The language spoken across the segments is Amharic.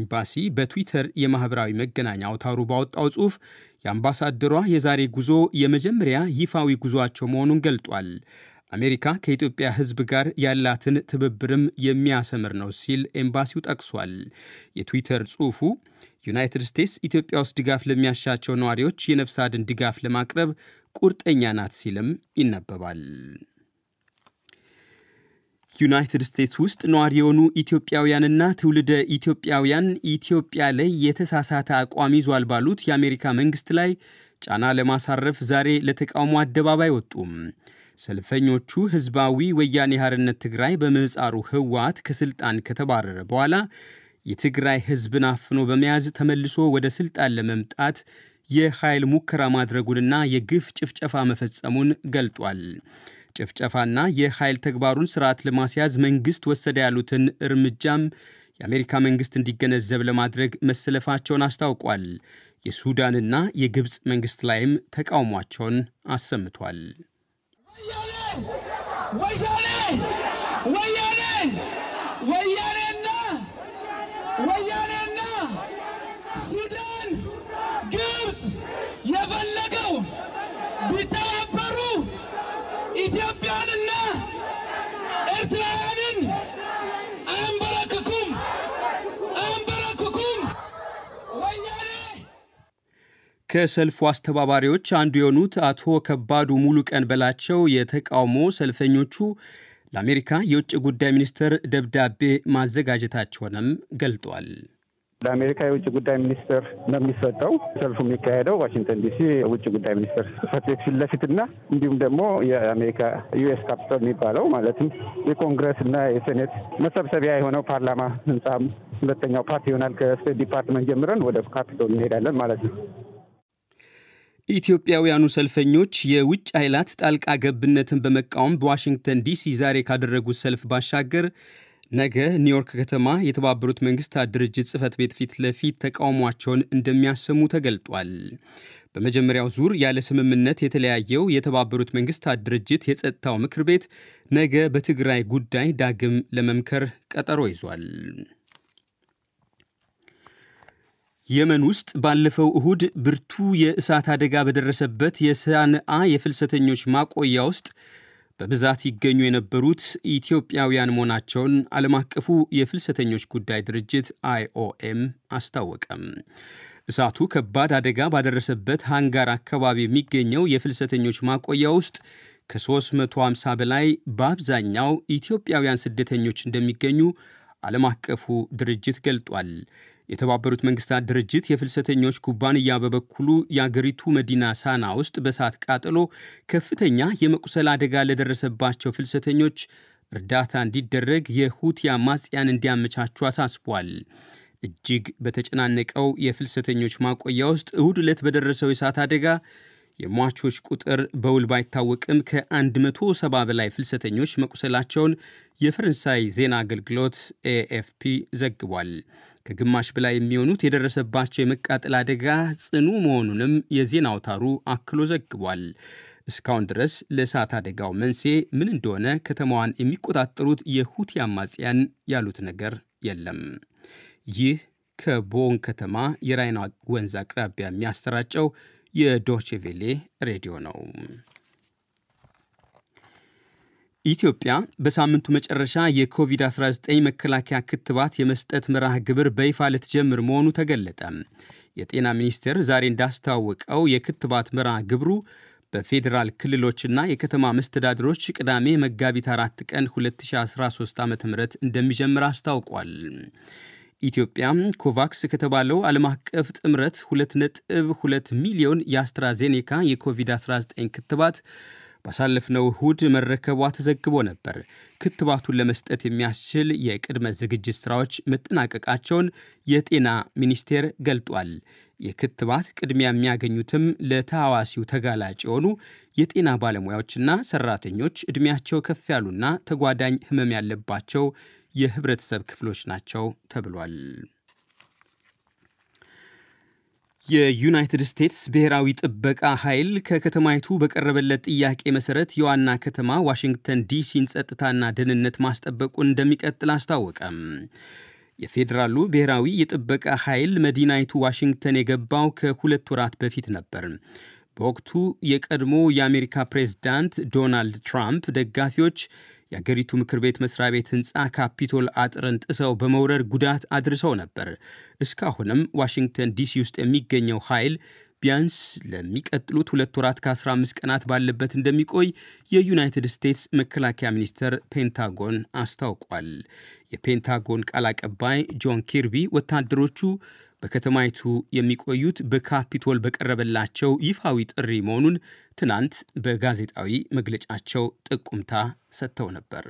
ኤምባሲ በትዊተር የማህበራዊ መገናኛ አውታሩ ባወጣው ጽሑፍ የአምባሳደሯ የዛሬ ጉዞ የመጀመሪያ ይፋዊ ጉዟቸው መሆኑን ገልጧል። አሜሪካ ከኢትዮጵያ ሕዝብ ጋር ያላትን ትብብርም የሚያሰምር ነው ሲል ኤምባሲው ጠቅሷል። የትዊተር ጽሑፉ ዩናይትድ ስቴትስ ኢትዮጵያ ውስጥ ድጋፍ ለሚያሻቸው ነዋሪዎች የነፍስ አድን ድጋፍ ለማቅረብ ቁርጠኛ ናት ሲልም ይነበባል። ዩናይትድ ስቴትስ ውስጥ ነዋሪ የሆኑ ኢትዮጵያውያንና ትውልደ ኢትዮጵያውያን ኢትዮጵያ ላይ የተሳሳተ አቋም ይዟል ባሉት የአሜሪካ መንግስት ላይ ጫና ለማሳረፍ ዛሬ ለተቃውሞ አደባባይ ወጡም። ሰልፈኞቹ ህዝባዊ ወያኔ ሓርነት ትግራይ በምህጻሩ ህወሓት ከስልጣን ከተባረረ በኋላ የትግራይ ህዝብን አፍኖ በመያዝ ተመልሶ ወደ ስልጣን ለመምጣት የኃይል ሙከራ ማድረጉንና የግፍ ጭፍጨፋ መፈጸሙን ገልጧል። ጭፍጨፋና የኃይል ተግባሩን ስርዓት ለማስያዝ መንግስት ወሰደ ያሉትን እርምጃም የአሜሪካ መንግስት እንዲገነዘብ ለማድረግ መሰለፋቸውን አስታውቋል። የሱዳንና የግብፅ መንግስት ላይም ተቃውሟቸውን አሰምቷል። ወያኔና ሱዳን ግብፅ የፈለገው ቢተባበሩ ኢትዮጵያንና ኤርትራውያንን አንበረክኩም። ወያኔ ከሰልፉ አስተባባሪዎች አንዱ የሆኑት አቶ ከባዱ ሙሉቀን በላቸው የተቃውሞ ሰልፈኞቹ ለአሜሪካ የውጭ ጉዳይ ሚኒስትር ደብዳቤ ማዘጋጀታቸውንም ገልጧል። ለአሜሪካ የውጭ ጉዳይ ሚኒስትር ነው የሚሰጠው። ሰልፉ የሚካሄደው ዋሽንግተን ዲሲ የውጭ ጉዳይ ሚኒስትር ጽሕፈት ቤት ፊት ለፊትና እንዲሁም ደግሞ የአሜሪካ ዩኤስ ካፒቶል የሚባለው ማለትም የኮንግረስ እና የሴኔት መሰብሰቢያ የሆነው ፓርላማ ህንጻም ሁለተኛው ፓርት ይሆናል። ከስቴት ዲፓርትመንት ጀምረን ወደ ካፒቶል እንሄዳለን ማለት ነው። ኢትዮጵያውያኑ ሰልፈኞች የውጭ ኃይላት ጣልቃ ገብነትን በመቃወም በዋሽንግተን ዲሲ ዛሬ ካደረጉት ሰልፍ ባሻገር ነገ ኒውዮርክ ከተማ የተባበሩት መንግስታት ድርጅት ጽሕፈት ቤት ፊት ለፊት ተቃውሟቸውን እንደሚያሰሙ ተገልጧል። በመጀመሪያው ዙር ያለ ስምምነት የተለያየው የተባበሩት መንግስታት ድርጅት የጸጥታው ምክር ቤት ነገ በትግራይ ጉዳይ ዳግም ለመምከር ቀጠሮ ይዟል። የመን ውስጥ ባለፈው እሁድ ብርቱ የእሳት አደጋ በደረሰበት የሳንዓ የፍልሰተኞች ማቆያ ውስጥ በብዛት ይገኙ የነበሩት ኢትዮጵያውያን መሆናቸውን ዓለም አቀፉ የፍልሰተኞች ጉዳይ ድርጅት IOM አስታወቀም። እሳቱ ከባድ አደጋ ባደረሰበት ሃንጋር አካባቢ የሚገኘው የፍልሰተኞች ማቆያ ውስጥ ከ350 በላይ በአብዛኛው ኢትዮጵያውያን ስደተኞች እንደሚገኙ ዓለም አቀፉ ድርጅት ገልጧል። የተባበሩት መንግስታት ድርጅት የፍልሰተኞች ኩባንያ በበኩሉ የአገሪቱ መዲና ሳና ውስጥ በእሳት ቃጠሎ ከፍተኛ የመቁሰል አደጋ ለደረሰባቸው ፍልሰተኞች እርዳታ እንዲደረግ የሁቲ አማጽያን እንዲያመቻቹ አሳስቧል። እጅግ በተጨናነቀው የፍልሰተኞች ማቆያ ውስጥ እሁድ ዕለት በደረሰው የእሳት አደጋ የሟቾች ቁጥር በውል ባይታወቅም ከ170 በላይ ፍልሰተኞች መቁሰላቸውን የፈረንሳይ ዜና አገልግሎት AFP ዘግቧል። ከግማሽ በላይ የሚሆኑት የደረሰባቸው የመቃጠል አደጋ ጽኑ መሆኑንም የዜና አውታሩ አክሎ ዘግቧል። እስካሁን ድረስ ለእሳት አደጋው መንስኤ ምን እንደሆነ ከተማዋን የሚቆጣጠሩት የሁቲ አማጽያን ያሉት ነገር የለም። ይህ ከቦን ከተማ የራይን ወንዝ አቅራቢያ የሚያሰራጨው የዶቼ ቬሌ ሬዲዮ ነው። ኢትዮጵያ በሳምንቱ መጨረሻ የኮቪድ-19 መከላከያ ክትባት የመስጠት መርሃ ግብር በይፋ ልትጀምር መሆኑ ተገለጠ። የጤና ሚኒስቴር ዛሬ እንዳስታወቀው የክትባት መርሃ ግብሩ በፌዴራል ክልሎችና የከተማ መስተዳድሮች ቅዳሜ መጋቢት 4 ቀን 2013 ዓ.ም እንደሚጀምር አስታውቋል። ኢትዮጵያ ኮቫክስ ከተባለው ዓለም አቀፍ ጥምረት 2.2 ሚሊዮን የአስትራዜኔካ የኮቪድ-19 ክትባት ባሳለፍነው እሁድ መረከቧ ተዘግቦ ነበር። ክትባቱን ለመስጠት የሚያስችል የቅድመ ዝግጅት ሥራዎች መጠናቀቃቸውን የጤና ሚኒስቴር ገልጧል። የክትባት ቅድሚያ የሚያገኙትም ለተሐዋሲው ተጋላጭ የሆኑ የጤና ባለሙያዎችና ሰራተኞች፣ ዕድሜያቸው ከፍ ያሉና ተጓዳኝ ሕመም ያለባቸው የህብረተሰብ ክፍሎች ናቸው ተብሏል። የዩናይትድ ስቴትስ ብሔራዊ ጥበቃ ኃይል ከከተማይቱ በቀረበለት ጥያቄ መሠረት የዋና ከተማ ዋሽንግተን ዲሲን ጸጥታና ደህንነት ማስጠበቁን እንደሚቀጥል አስታወቀም። የፌዴራሉ ብሔራዊ የጥበቃ ኃይል መዲናይቱ ዋሽንግተን የገባው ከ2 ወራት በፊት ነበር። በወቅቱ የቀድሞ የአሜሪካ ፕሬዝዳንት ዶናልድ ትራምፕ ደጋፊዎች የአገሪቱ ምክር ቤት መስሪያ ቤት ህንፃ ካፒቶል አጥርን ጥሰው በመውረር ጉዳት አድርሰው ነበር። እስካሁንም ዋሽንግተን ዲሲ ውስጥ የሚገኘው ኃይል ቢያንስ ለሚቀጥሉት 2 ወራት ከ15 ቀናት ባለበት እንደሚቆይ የዩናይትድ ስቴትስ መከላከያ ሚኒስቴር ፔንታጎን አስታውቋል። የፔንታጎን ቃል አቀባይ ጆን ኪርቢ ወታደሮቹ በከተማይቱ የሚቆዩት በካፒቶል በቀረበላቸው ይፋዊ ጥሪ መሆኑን ትናንት በጋዜጣዊ መግለጫቸው ጥቁምታ ሰጥተው ነበር።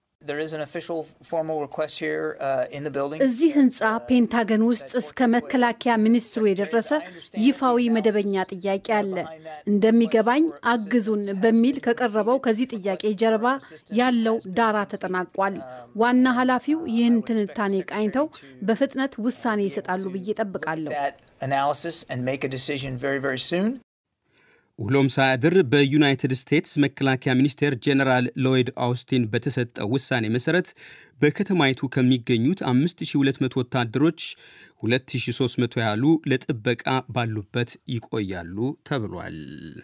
እዚህ ህንፃ ፔንታገን ውስጥ እስከ መከላከያ ሚኒስትሩ የደረሰ ይፋዊ መደበኛ ጥያቄ አለ። እንደሚገባኝ አግዙን በሚል ከቀረበው ከዚህ ጥያቄ ጀርባ ያለው ዳራ ተጠናቋል። ዋና ኃላፊው ይህን ትንታኔ ቃኝተው በፍጥነት ውሳኔ ይሰጣሉ ብዬ ጠብቃለሁ። ውሎም ሳያድር በዩናይትድ ስቴትስ መከላከያ ሚኒስቴር ጄኔራል ሎይድ አውስቲን በተሰጠው ውሳኔ መሰረት በከተማይቱ ከሚገኙት 5200 ወታደሮች 2300 ያህሉ ለጥበቃ ባሉበት ይቆያሉ ተብሏል።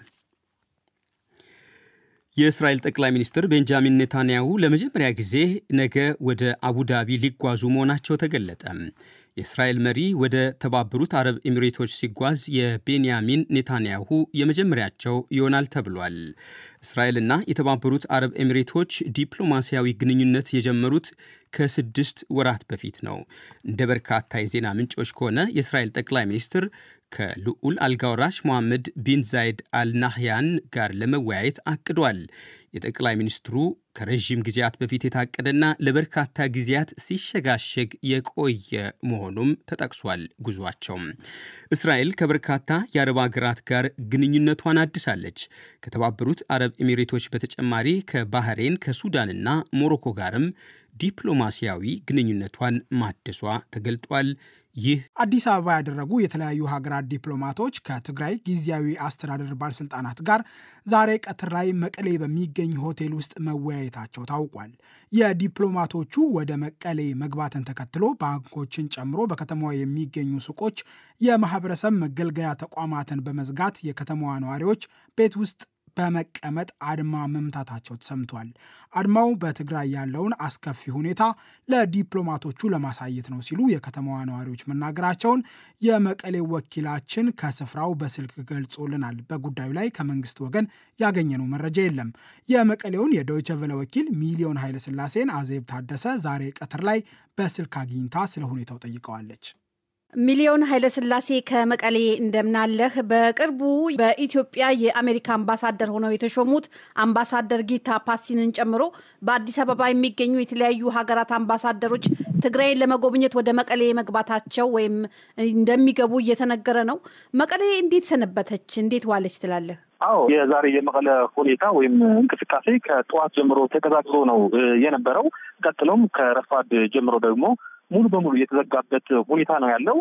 የእስራኤል ጠቅላይ ሚኒስትር ቤንጃሚን ኔታንያሁ ለመጀመሪያ ጊዜ ነገ ወደ አቡዳቢ ሊጓዙ መሆናቸው ተገለጠ። የእስራኤል መሪ ወደ ተባበሩት አረብ ኤሚሬቶች ሲጓዝ የቤንያሚን ኔታንያሁ የመጀመሪያቸው ይሆናል ተብሏል። እስራኤልና የተባበሩት አረብ ኤሚሬቶች ዲፕሎማሲያዊ ግንኙነት የጀመሩት ከ6 ወራት በፊት ነው። እንደ በርካታ የዜና ምንጮች ከሆነ የእስራኤል ጠቅላይ ሚኒስትር ከልዑል አልጋወራሽ ሞሐመድ ቢን ዛይድ አልናህያን ጋር ለመወያየት አቅዷል። የጠቅላይ ሚኒስትሩ ከረዥም ጊዜያት በፊት የታቀደና ለበርካታ ጊዜያት ሲሸጋሸግ የቆየ መሆኑም ተጠቅሷል። ጉዟቸው እስራኤል ከበርካታ የአረብ ሀገራት ጋር ግንኙነቷን አድሳለች። ከተባበሩት አረብ ኤሚሬቶች በተጨማሪ ከባህሬን ከሱዳንና ሞሮኮ ጋርም ዲፕሎማሲያዊ ግንኙነቷን ማደሷ ተገልጧል። ይህ አዲስ አበባ ያደረጉ የተለያዩ ሀገራት ዲፕሎማቶች ከትግራይ ጊዜያዊ አስተዳደር ባለስልጣናት ጋር ዛሬ ቀትር ላይ መቀሌ በሚገኝ ሆቴል ውስጥ መወያየታቸው ታውቋል። የዲፕሎማቶቹ ወደ መቀሌ መግባትን ተከትሎ ባንኮችን ጨምሮ በከተማዋ የሚገኙ ሱቆች፣ የማህበረሰብ መገልገያ ተቋማትን በመዝጋት የከተማዋ ነዋሪዎች ቤት ውስጥ በመቀመጥ አድማ መምታታቸው ተሰምቷል። አድማው በትግራይ ያለውን አስከፊ ሁኔታ ለዲፕሎማቶቹ ለማሳየት ነው ሲሉ የከተማዋ ነዋሪዎች መናገራቸውን የመቀሌ ወኪላችን ከስፍራው በስልክ ገልጾልናል። በጉዳዩ ላይ ከመንግስት ወገን ያገኘነው መረጃ የለም። የመቀሌውን የዶይቸ ቬለ ወኪል ሚሊዮን ኃይለስላሴን አዜብ ታደሰ ዛሬ ቀትር ላይ በስልክ አግኝታ ስለ ሁኔታው ጠይቀዋለች። ሚሊዮን ኃይለስላሴ ከመቀሌ እንደምናለህ። በቅርቡ በኢትዮጵያ የአሜሪካ አምባሳደር ሆነው የተሾሙት አምባሳደር ጊታ ፓሲንን ጨምሮ በአዲስ አበባ የሚገኙ የተለያዩ ሀገራት አምባሳደሮች ትግራይን ለመጎብኘት ወደ መቀሌ መግባታቸው ወይም እንደሚገቡ እየተነገረ ነው። መቀሌ እንዴት ሰነበተች? እንዴት ዋለች ትላለህ? አዎ የዛሬ የመቀለ ሁኔታ ወይም እንቅስቃሴ ከጠዋት ጀምሮ ተቀዛቅዞ ነው የነበረው። ቀጥሎም ከረፋድ ጀምሮ ደግሞ ሙሉ በሙሉ የተዘጋበት ሁኔታ ነው ያለው።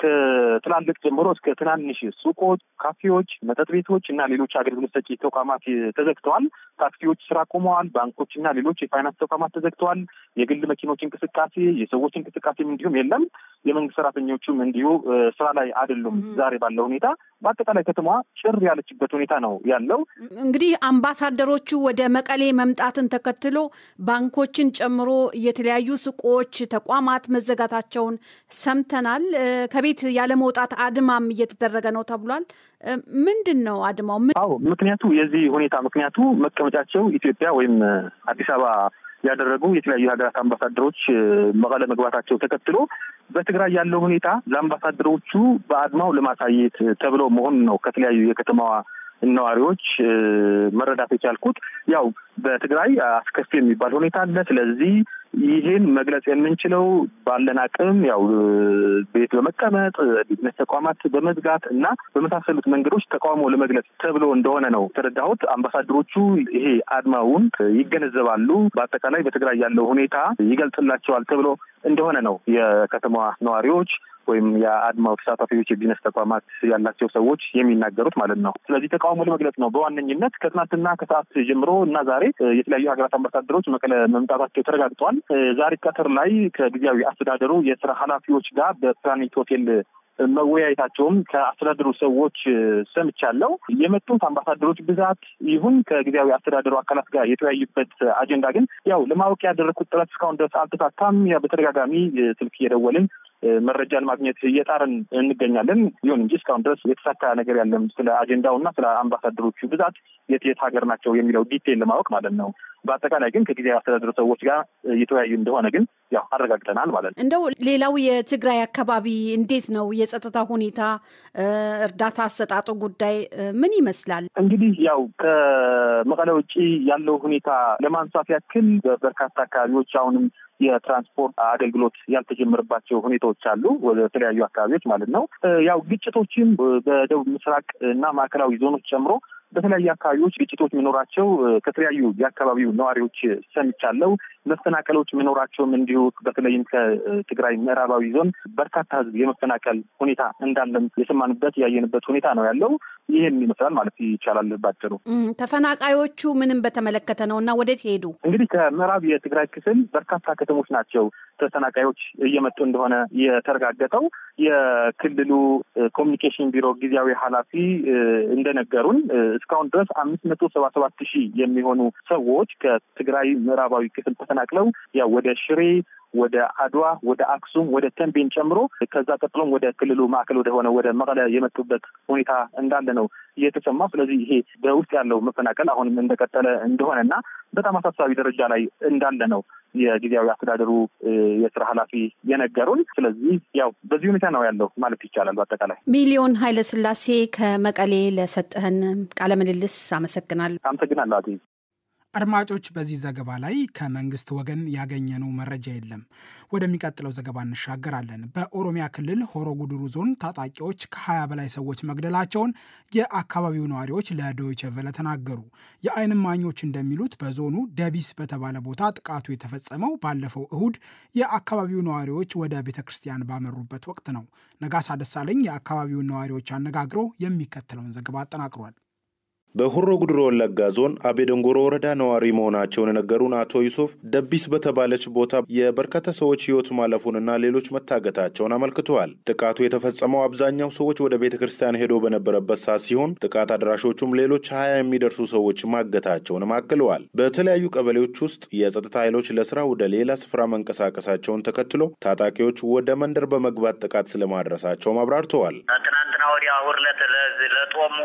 ከትላልቅ ጀምሮ እስከ ትናንሽ ሱቆች፣ ካፌዎች፣ መጠጥ ቤቶች እና ሌሎች አገልግሎት ሰጪ ተቋማት ተዘግተዋል። ታክሲዎች ስራ ቆመዋል። ባንኮች እና ሌሎች የፋይናንስ ተቋማት ተዘግተዋል። የግል መኪኖች እንቅስቃሴ፣ የሰዎች እንቅስቃሴም እንዲሁም የለም። የመንግስት ሰራተኞቹም እንዲሁ ስራ ላይ አይደሉም። ዛሬ ባለው ሁኔታ በአጠቃላይ ከተማዋ ጭር ያለችበት ሁኔታ ነው ያለው። እንግዲህ አምባሳደሮቹ ወደ መቀሌ መምጣትን ተከትሎ ባንኮችን ጨምሮ የተለያዩ ሱቆች፣ ተቋማት መዘጋታቸውን ሰምተናል። ከቤት ያለ መውጣት አድማም እየተደረገ ነው ተብሏል። ምንድን ነው አድማው? አዎ ምክንያቱ የዚህ ሁኔታ ምክንያቱ መቀመጫቸው ኢትዮጵያ ወይም አዲስ አበባ ያደረጉ የተለያዩ ሀገራት አምባሳደሮች መቀለ መግባታቸው ተከትሎ በትግራይ ያለው ሁኔታ ለአምባሳደሮቹ በአድማው ለማሳየት ተብሎ መሆን ነው ከተለያዩ የከተማዋ ነዋሪዎች መረዳት የቻልኩት። ያው በትግራይ አስከፊ የሚባል ሁኔታ አለ። ስለዚህ ይህን መግለጽ የምንችለው ባለን አቅም ያው ቤት በመቀመጥ ቢዝነስ ተቋማት በመዝጋት እና በመሳሰሉት መንገዶች ተቃውሞ ለመግለጽ ተብሎ እንደሆነ ነው ተረዳሁት። አምባሳደሮቹ ይሄ አድማውን ይገነዘባሉ፣ በአጠቃላይ በትግራይ ያለው ሁኔታ ይገልጽላቸዋል ተብሎ እንደሆነ ነው የከተማዋ ነዋሪዎች ወይም የአድማው ተሳታፊዎች የቢዝነስ ተቋማት ያላቸው ሰዎች የሚናገሩት ማለት ነው። ስለዚህ ተቃውሞ ለመግለጽ ነው በዋነኝነት ከትናንትና ከሰዓት ጀምሮ እና ዛሬ የተለያዩ ሀገራት አምባሳደሮች መቀለ መምጣታቸው ተረጋግጧል። ዛሬ ቀትር ላይ ከጊዜያዊ አስተዳደሩ የስራ ኃላፊዎች ጋር በፕላኔት ሆቴል መወያየታቸውም ከአስተዳደሩ ሰዎች ሰምቻለሁ። የመጡት አምባሳደሮች ብዛት ይሁን ከጊዜያዊ አስተዳደሩ አካላት ጋር የተወያዩበት አጀንዳ ግን ያው ለማወቅ ያደረኩት ጥረት እስካሁን ድረስ አልተሳካም። በተደጋጋሚ ስልክ እየደወልን መረጃን ማግኘት እየጣርን እንገኛለን። ይሁን እንጂ እስካሁን ድረስ የተሳካ ነገር ያለም ስለ አጀንዳውና ስለ አምባሳደሮቹ ብዛት የት ሀገር ናቸው የሚለው ዲቴል ለማወቅ ማለት ነው። በአጠቃላይ ግን ከጊዜያዊ አስተዳደሩ ሰዎች ጋር እየተወያዩ እንደሆነ ግን ያው አረጋግጠናል ማለት ነው። እንደው ሌላው የትግራይ አካባቢ እንዴት ነው የጸጥታ ሁኔታ፣ እርዳታ አሰጣጡ ጉዳይ ምን ይመስላል? እንግዲህ ያው ከመቀለ ውጪ ያለው ሁኔታ ለማንሳት ያክል በበርካታ አካባቢዎች አሁንም የትራንስፖርት አገልግሎት ያልተጀመረባቸው ሁኔታዎች አሉ፣ ወደ ተለያዩ አካባቢዎች ማለት ነው። ያው ግጭቶችም በደቡብ ምስራቅ እና ማዕከላዊ ዞኖች ጨምሮ በተለያዩ አካባቢዎች ግጭቶች መኖራቸው ከተለያዩ የአካባቢው ነዋሪዎች ሰምቻለሁ። መፈናቀሎች መኖራቸውም እንዲሁ በተለይም ከትግራይ ምዕራባዊ ዞን በርካታ ሕዝብ የመፈናቀል ሁኔታ እንዳለም የሰማንበት ያየንበት ሁኔታ ነው ያለው። ይህን ይመስላል ማለት ይቻላል ባጭሩ። ተፈናቃዮቹ ምንም በተመለከተ ነው እና ወዴት ሄዱ? እንግዲህ ከምዕራብ የትግራይ ክፍል በርካታ ከተሞች ናቸው ተፈናቃዮች እየመጡ እንደሆነ የተረጋገጠው። የክልሉ ኮሚኒኬሽን ቢሮ ጊዜያዊ ኃላፊ እንደነገሩን እስካሁን ድረስ 577,000 የሚሆኑ ሰዎች ከትግራይ ምዕራባዊ ክፍል ተፈናቅለው ያው ወደ ሽሬ፣ ወደ አድዋ፣ ወደ አክሱም፣ ወደ ተንቤን ጨምሮ ከዛ ቀጥሎም ወደ ክልሉ ማዕከል ወደ ሆነ ወደ መቀለ የመጡበት ሁኔታ እንዳለ ነው የተሰማው። ስለዚህ ይሄ በውስጥ ያለው መፈናቀል አሁንም እንደቀጠለ እንደሆነና በጣም አሳሳቢ ደረጃ ላይ እንዳለ ነው የጊዜያዊ አስተዳደሩ የስራ ኃላፊ የነገሩን። ስለዚህ ያው በዚህ ሁኔታ ነው ያለው ማለት ይቻላል። በአጠቃላይ ሚሊዮን ኃይለስላሴ ከመቀሌ ለሰጠህን ቃለ ምልልስ አመሰግናለሁ። አመሰግናለሁ። አድማጮች፣ በዚህ ዘገባ ላይ ከመንግስት ወገን ያገኘነው መረጃ የለም። ወደሚቀጥለው ዘገባ እንሻገራለን። በኦሮሚያ ክልል ሆሮ ጉዱሩ ዞን ታጣቂዎች ከ20 በላይ ሰዎች መግደላቸውን የአካባቢው ነዋሪዎች ለዶይቼ ቬለ ተናገሩ። የዓይን እማኞች እንደሚሉት በዞኑ ደቢስ በተባለ ቦታ ጥቃቱ የተፈጸመው ባለፈው እሁድ የአካባቢው ነዋሪዎች ወደ ቤተ ክርስቲያን ባመሩበት ወቅት ነው። ነጋሳ ደሳለኝ የአካባቢውን ነዋሪዎች አነጋግሮ የሚከተለውን ዘገባ አጠናቅሯል። በሆሮ ጉዱሩ ወለጋ ዞን አቤ ደንጎሮ ወረዳ ነዋሪ መሆናቸውን የነገሩን አቶ ዩሱፍ ደቢስ በተባለች ቦታ የበርካታ ሰዎች ሕይወት ማለፉንና ሌሎች መታገታቸውን አመልክተዋል። ጥቃቱ የተፈጸመው አብዛኛው ሰዎች ወደ ቤተ ክርስቲያን ሄዶ በነበረበት ሰዓት ሲሆን ጥቃት አድራሾቹም ሌሎች 20 የሚደርሱ ሰዎች ማገታቸውንም አክለዋል። በተለያዩ ቀበሌዎች ውስጥ የጸጥታ ኃይሎች ለስራ ወደ ሌላ ስፍራ መንቀሳቀሳቸውን ተከትሎ ታጣቂዎች ወደ መንደር በመግባት ጥቃት ስለማድረሳቸውም አብራርተዋል። ትናንትና ወዲያ ውርለት ለጦሙ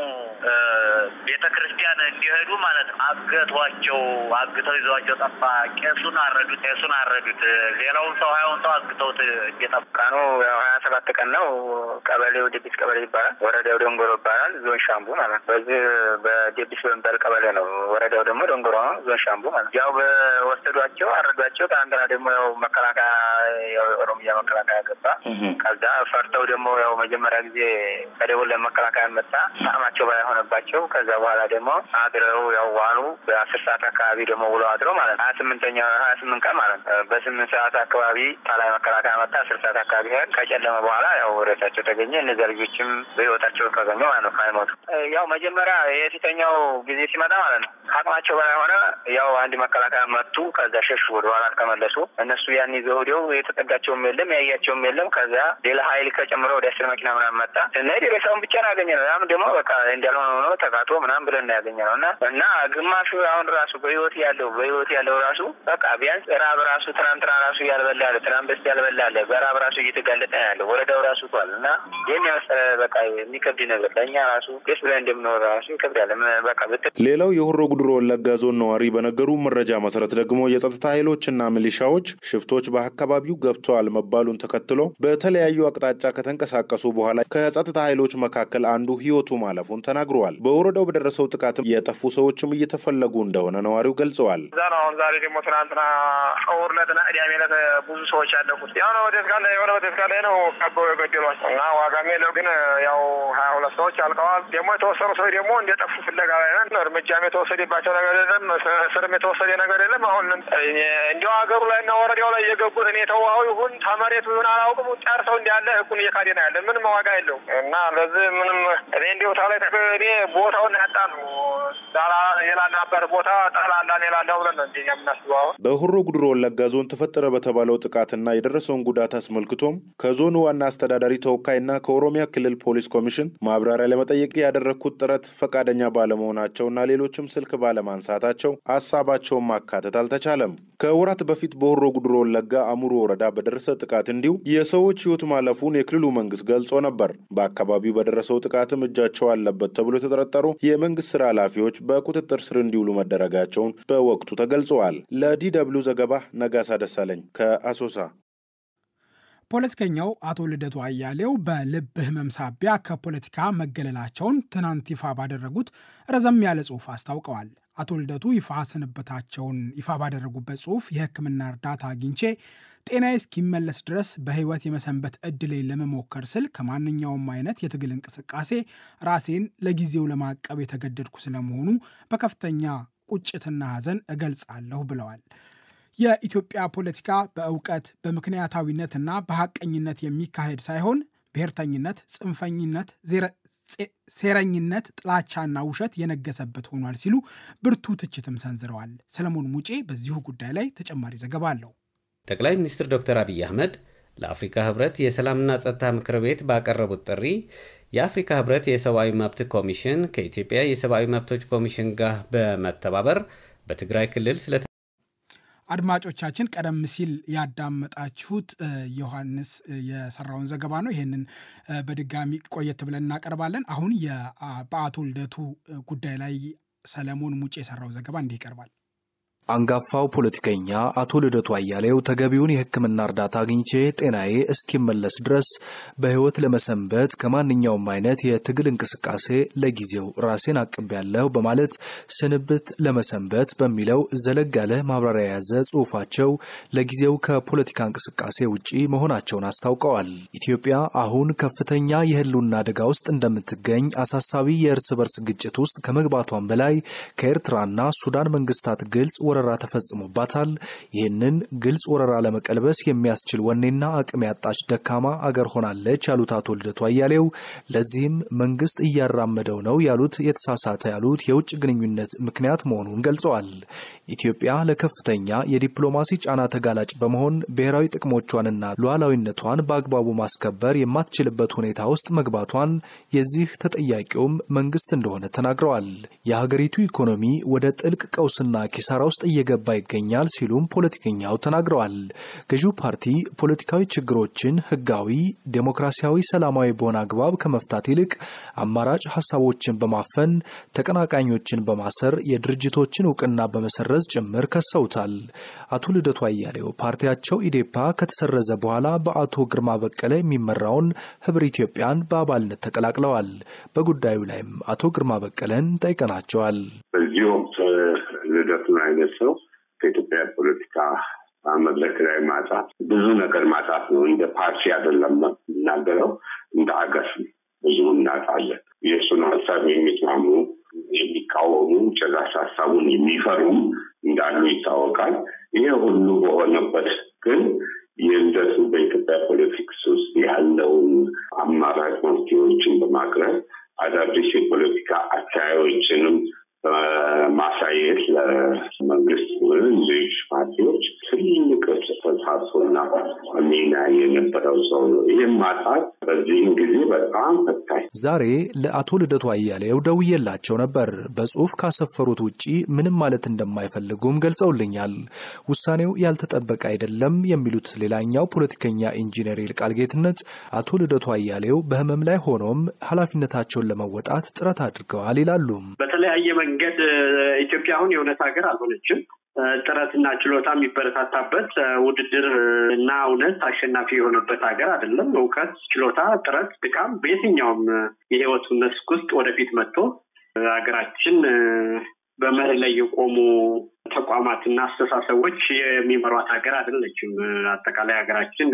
ቤተ ክርስቲያን እንዲሄዱ ማለት አገቷቸው። አግተው ይዘዋቸው ጠፋ። ቄሱን አረዱት። ሌላውን ሰው 20 ሰው አግተውት እየጠበቃ ነው። 27 ቀን ነው። ቀበሌው ደቢስ ቀበሌ ይባላል። ወረዳው ደንጎሮ ይባላል። ዞን ሻምቡ ማለት በዚህ በደቢስ በሚባል ቀበሌ ነው። ወረዳው ደግሞ ደንጎሮ ነው። ዞን ሻምቡ ማለት ያው በወሰዷቸው አረዷቸው። ትናንትና ደግሞ ያው መከላከያ ኦሮሚያ መከላከያ ገባ። ከዛ ፈርተው ደግሞ ያው መጀመሪያ ጊዜ ከደቡብ ለመከላከያ መጣ። አቅማቸው ባይሆነባቸው ከዛ በኋላ ደግሞ አድረው ያው ዋሉ። በ10 ሰዓት አካባቢ ደግሞ ውሎ አድረው ማለት 28 ቀን ማለት በ8 ሰዓት አካባቢ ታላይ መከላከያ መጣ። 10 ሰዓት አካባቢ ሄድ ከጨለመ በኋላ ያው ሬሳቸው ተገኘ። እነዚያ ልጆችም በህይወታቸው ተገኙ ማለት ነው። ሳይሞቱ ያው መጀመሪያ የፊተኛው ጊዜ ሲመጣ ማለት ነው አቅማቸው ባይሆነ ያው አንድ መከላከያ መጡ። ከዛ ሸሹ። ወደ ኋላ ተመለሱ። እነሱ ያን ይዘው ሄደው የተጠጋቸውም የለም ያያቸውም የለም። ከዛ ሌላ ኃይል ከጨምሮ ወደ 10 መኪና ምናምን መጣ። ስንሄድ ሬሳውን ብቻ ነው ያገኘነው። ያም ደግሞ በቃ እንዳልሆነ ሆኖ ተቃጥሎ ምናምን ብለን ያገኘነው እና ግማሹ አሁን ራሱ በህይወት ያለው ራሱ በቃ ቢያንስ ራብ ራሱ ትናንትና ራሱ ያልበላለ ትናንት በስቲያ ያልበላለ በራብ ራሱ እየተጋለጠ ያለው ወረዳው ራሱ ቷል እና ይህን የመሰለ በቃ የሚከብድ ነገር ለእኛ ራሱ ደስ ብለን እንደምንኖር ራሱ ይከብዳል። በቃ ሌላው የሆሮ ጉዱሩ ወለጋ ዞን ነዋሪ በነገሩ መረጃ መሰረት ደግሞ የጸጥታ ኃይሎችና ሚሊሻዎች ሽፍቶች በአካባቢው ገብተዋል መባሉን ተከትሎ በተለያዩ አቅጣጫ ከተንቀሳቀሱ በኋላ ከጸጥታ ኃይሎች መካከል አንዱ ህይወቱ ማለፉን ተናግረዋል። በወረዳው በደረሰው ጥቃት የጠፉ ሰዎችም እየተፈለጉ እንደሆነ ነዋሪው ገልጸዋል። ዛሬ ደግሞ ትናንትና ወርለትና እዲያሜለት ብዙ ሰዎች ያለቁት ያው ነው በተስካለ ነው ከበው የገደሏቸው እና ዋጋም የለው ግን ያው 22 ሰዎች አልቀዋል። ደግሞ የተወሰኑ ሰዎች ደግሞ እንደጠፉ ፍለጋ ላይ ነን። እርምጃም የተወሰደባቸው ነገር የለም፣ ስርም የተወሰደ ነገር የለም። አሁን እንዲያው ሀገሩ ላይ እና ወረዳው ላይ የገቡት እኔ ተዋው ይሁን ተመሬቱ ይሁን አላውቅም ጨርሰው እንዳለ ህጉን እየካደ ነው ያለ። ምንም ዋጋ የለው እና ለዚህ ምንም እኔ እንዲሁ ታላይ እኔ ቦታውን ያጣ ነው ዳላ የላናበር ቦታ ጣላላን የላለው ብለን እንዴ የምናስበው። በሆሮ ጉዱሩ ወለጋ ዞን ተፈጠረ በተባለው ጥቃትና የደረሰውን ጉዳት አስመልክቶም ከዞኑ ዋና አስተዳዳሪ ተወካይና ከኦሮሚያ ክልል ፖሊስ ኮሚሽን ማብራሪያ ለመጠየቅ ያደረኩት ጥረት ፈቃደኛ ባለመሆናቸውና ሌሎችም ስልክ ባለማንሳታቸው ሐሳባቸውን ማካተት አልተቻለም። ከወራት በፊት በሆሮ ጉዱሩ ወለጋ አሙሩ ወረዳ በደረሰ ጥቃት እንዲሁ የሰዎች ህይወት ማለፉን የክልሉ መንግስት ገልጾ ነበር። በአካባቢው በደረሰው ጥቃትም እጃቸው አለበት ተብሎ የተጠረጠሩ የመንግስት ስራ ኃላፊዎች በቁጥጥር ስር እንዲውሉ መደረጋቸውን በወቅቱ ተገልጸዋል። ለዲደብሊው ዘገባ ነጋሳ ደሳለኝ ከአሶሳ። ፖለቲከኛው አቶ ልደቱ አያሌው በልብ ህመም ሳቢያ ከፖለቲካ መገለላቸውን ትናንት ይፋ ባደረጉት ረዘም ያለ ጽሑፍ አስታውቀዋል። አቶ ልደቱ ስንብታቸውን ይፋ ባደረጉበት ጽሑፍ የሕክምና እርዳታ አግኝቼ ጤናዬ እስኪመለስ ድረስ በህይወት የመሰንበት እድሌን ለመሞከር ስል ከማንኛውም አይነት የትግል እንቅስቃሴ ራሴን ለጊዜው ለማቀብ የተገደድኩ ስለመሆኑ በከፍተኛ ቁጭትና ሐዘን እገልጻለሁ ብለዋል። የኢትዮጵያ ፖለቲካ በእውቀት በምክንያታዊነትና በሐቀኝነት የሚካሄድ ሳይሆን ብሔርተኝነት፣ ጽንፈኝነት፣ ሴረኝነት፣ ጥላቻና ውሸት የነገሰበት ሆኗል ሲሉ ብርቱ ትችትም ሰንዝረዋል። ሰለሞን ሙጬ በዚሁ ጉዳይ ላይ ተጨማሪ ዘገባ አለው። ጠቅላይ ሚኒስትር ዶክተር አብይ አህመድ ለአፍሪካ ህብረት የሰላምና ጸጥታ ምክር ቤት ባቀረቡት ጥሪ የአፍሪካ ህብረት የሰብአዊ መብት ኮሚሽን ከኢትዮጵያ የሰብአዊ መብቶች ኮሚሽን ጋር በመተባበር በትግራይ ክልል ስለ አድማጮቻችን ቀደም ሲል ያዳመጣችሁት ዮሐንስ የሰራውን ዘገባ ነው። ይሄንን በድጋሚ ቆየት ብለን እናቀርባለን። አሁን በአቶ ልደቱ ጉዳይ ላይ ሰለሞን ሙጬ የሰራው ዘገባ እንዲህ ይቀርባል። አንጋፋው ፖለቲከኛ አቶ ልደቱ አያሌው ተገቢውን የሕክምና እርዳታ አግኝቼ ጤናዬ እስኪመለስ ድረስ በህይወት ለመሰንበት ከማንኛውም አይነት የትግል እንቅስቃሴ ለጊዜው ራሴን አቅቤያለሁ በማለት ስንብት ለመሰንበት በሚለው ዘለግ ያለ ማብራሪያ የያዘ ጽሑፋቸው ለጊዜው ከፖለቲካ እንቅስቃሴ ውጪ መሆናቸውን አስታውቀዋል። ኢትዮጵያ አሁን ከፍተኛ የህልውና አደጋ ውስጥ እንደምትገኝ፣ አሳሳቢ የእርስ በርስ ግጭት ውስጥ ከመግባቷን በላይ ከኤርትራና ሱዳን መንግስታት ግልጽ ወረራ ተፈጽሞባታል። ይህንን ግልጽ ወረራ ለመቀልበስ የሚያስችል ወኔና አቅም ያጣች ደካማ አገር ሆናለች ያሉት አቶ ልደቱ አያሌው ለዚህም መንግስት እያራመደው ነው ያሉት የተሳሳተ ያሉት የውጭ ግንኙነት ምክንያት መሆኑን ገልጸዋል። ኢትዮጵያ ለከፍተኛ የዲፕሎማሲ ጫና ተጋላጭ በመሆን ብሔራዊ ጥቅሞቿንና ሉዓላዊነቷን በአግባቡ ማስከበር የማትችልበት ሁኔታ ውስጥ መግባቷን የዚህ ተጠያቂውም መንግስት እንደሆነ ተናግረዋል። የሀገሪቱ ኢኮኖሚ ወደ ጥልቅ ቀውስና ኪሳራ ውስጥ እየገባ ይገኛል ሲሉም ፖለቲከኛው ተናግረዋል። ገዢው ፓርቲ ፖለቲካዊ ችግሮችን ህጋዊ፣ ዴሞክራሲያዊ፣ ሰላማዊ በሆነ አግባብ ከመፍታት ይልቅ አማራጭ ሐሳቦችን በማፈን ተቀናቃኞችን በማሰር የድርጅቶችን ዕውቅና በመሰረዝ ጭምር ከሰውታል። አቶ ልደቱ አያሌው ፓርቲያቸው ኢዴፓ ከተሰረዘ በኋላ በአቶ ግርማ በቀለ የሚመራውን ህብር ኢትዮጵያን በአባልነት ተቀላቅለዋል። በጉዳዩ ላይም አቶ ግርማ በቀለን ጠይቀናቸዋል። ልደቱን አይነት ሰው ከኢትዮጵያ ፖለቲካ መድረክ ላይ ማጣት ብዙ ነገር ማጣት ነው። እንደ ፓርቲ አይደለም የምናገረው፣ እንደ ሀገር ብዙ እናጣለን። የእሱን ሀሳብ የሚስማሙ የሚቃወሙ፣ ጭራሽ ሀሳቡን የሚፈሩም እንዳሉ ይታወቃል። ይሄ ሁሉ በሆነበት ግን የልደቱ በኢትዮጵያ ፖለቲክስ ውስጥ ያለውን አማራጭ መፍትሄዎችን በማቅረብ አዳዲስ የፖለቲካ አተያዮችንም ማሳየት ለመንግስት ወይም ሌሎች ፓርቲዎች ትልቅ ተሳትፎና ሚና የነበረው ሰው ነው። ይህም ማጣት በዚህም ጊዜ በጣም ፈታኝ። ዛሬ ለአቶ ልደቱ አያሌው ደውዬላቸው ነበር። በጽሁፍ ካሰፈሩት ውጪ ምንም ማለት እንደማይፈልጉም ገልጸውልኛል። ውሳኔው ያልተጠበቀ አይደለም የሚሉት ሌላኛው ፖለቲከኛ ኢንጂነር ይልቃል ጌትነት አቶ ልደቱ አያሌው በህመም ላይ ሆኖም ኃላፊነታቸውን ለመወጣት ጥረት አድርገዋል ይላሉ። በተለያየ መንገድ ኢትዮጵያ አሁን የእውነት ሀገር አልሆነችም። ጥረትና ችሎታ የሚበረታታበት ውድድር እና እውነት አሸናፊ የሆነበት ሀገር አይደለም። እውቀት፣ ችሎታ፣ ጥረት፣ ድካም በየትኛውም የህይወት መስክ ውስጥ ወደፊት መጥቶ ሀገራችን በመርህ ላይ የቆሙ ተቋማትና አስተሳሰቦች የሚመሯት ሀገር አይደለችም። አጠቃላይ ሀገራችን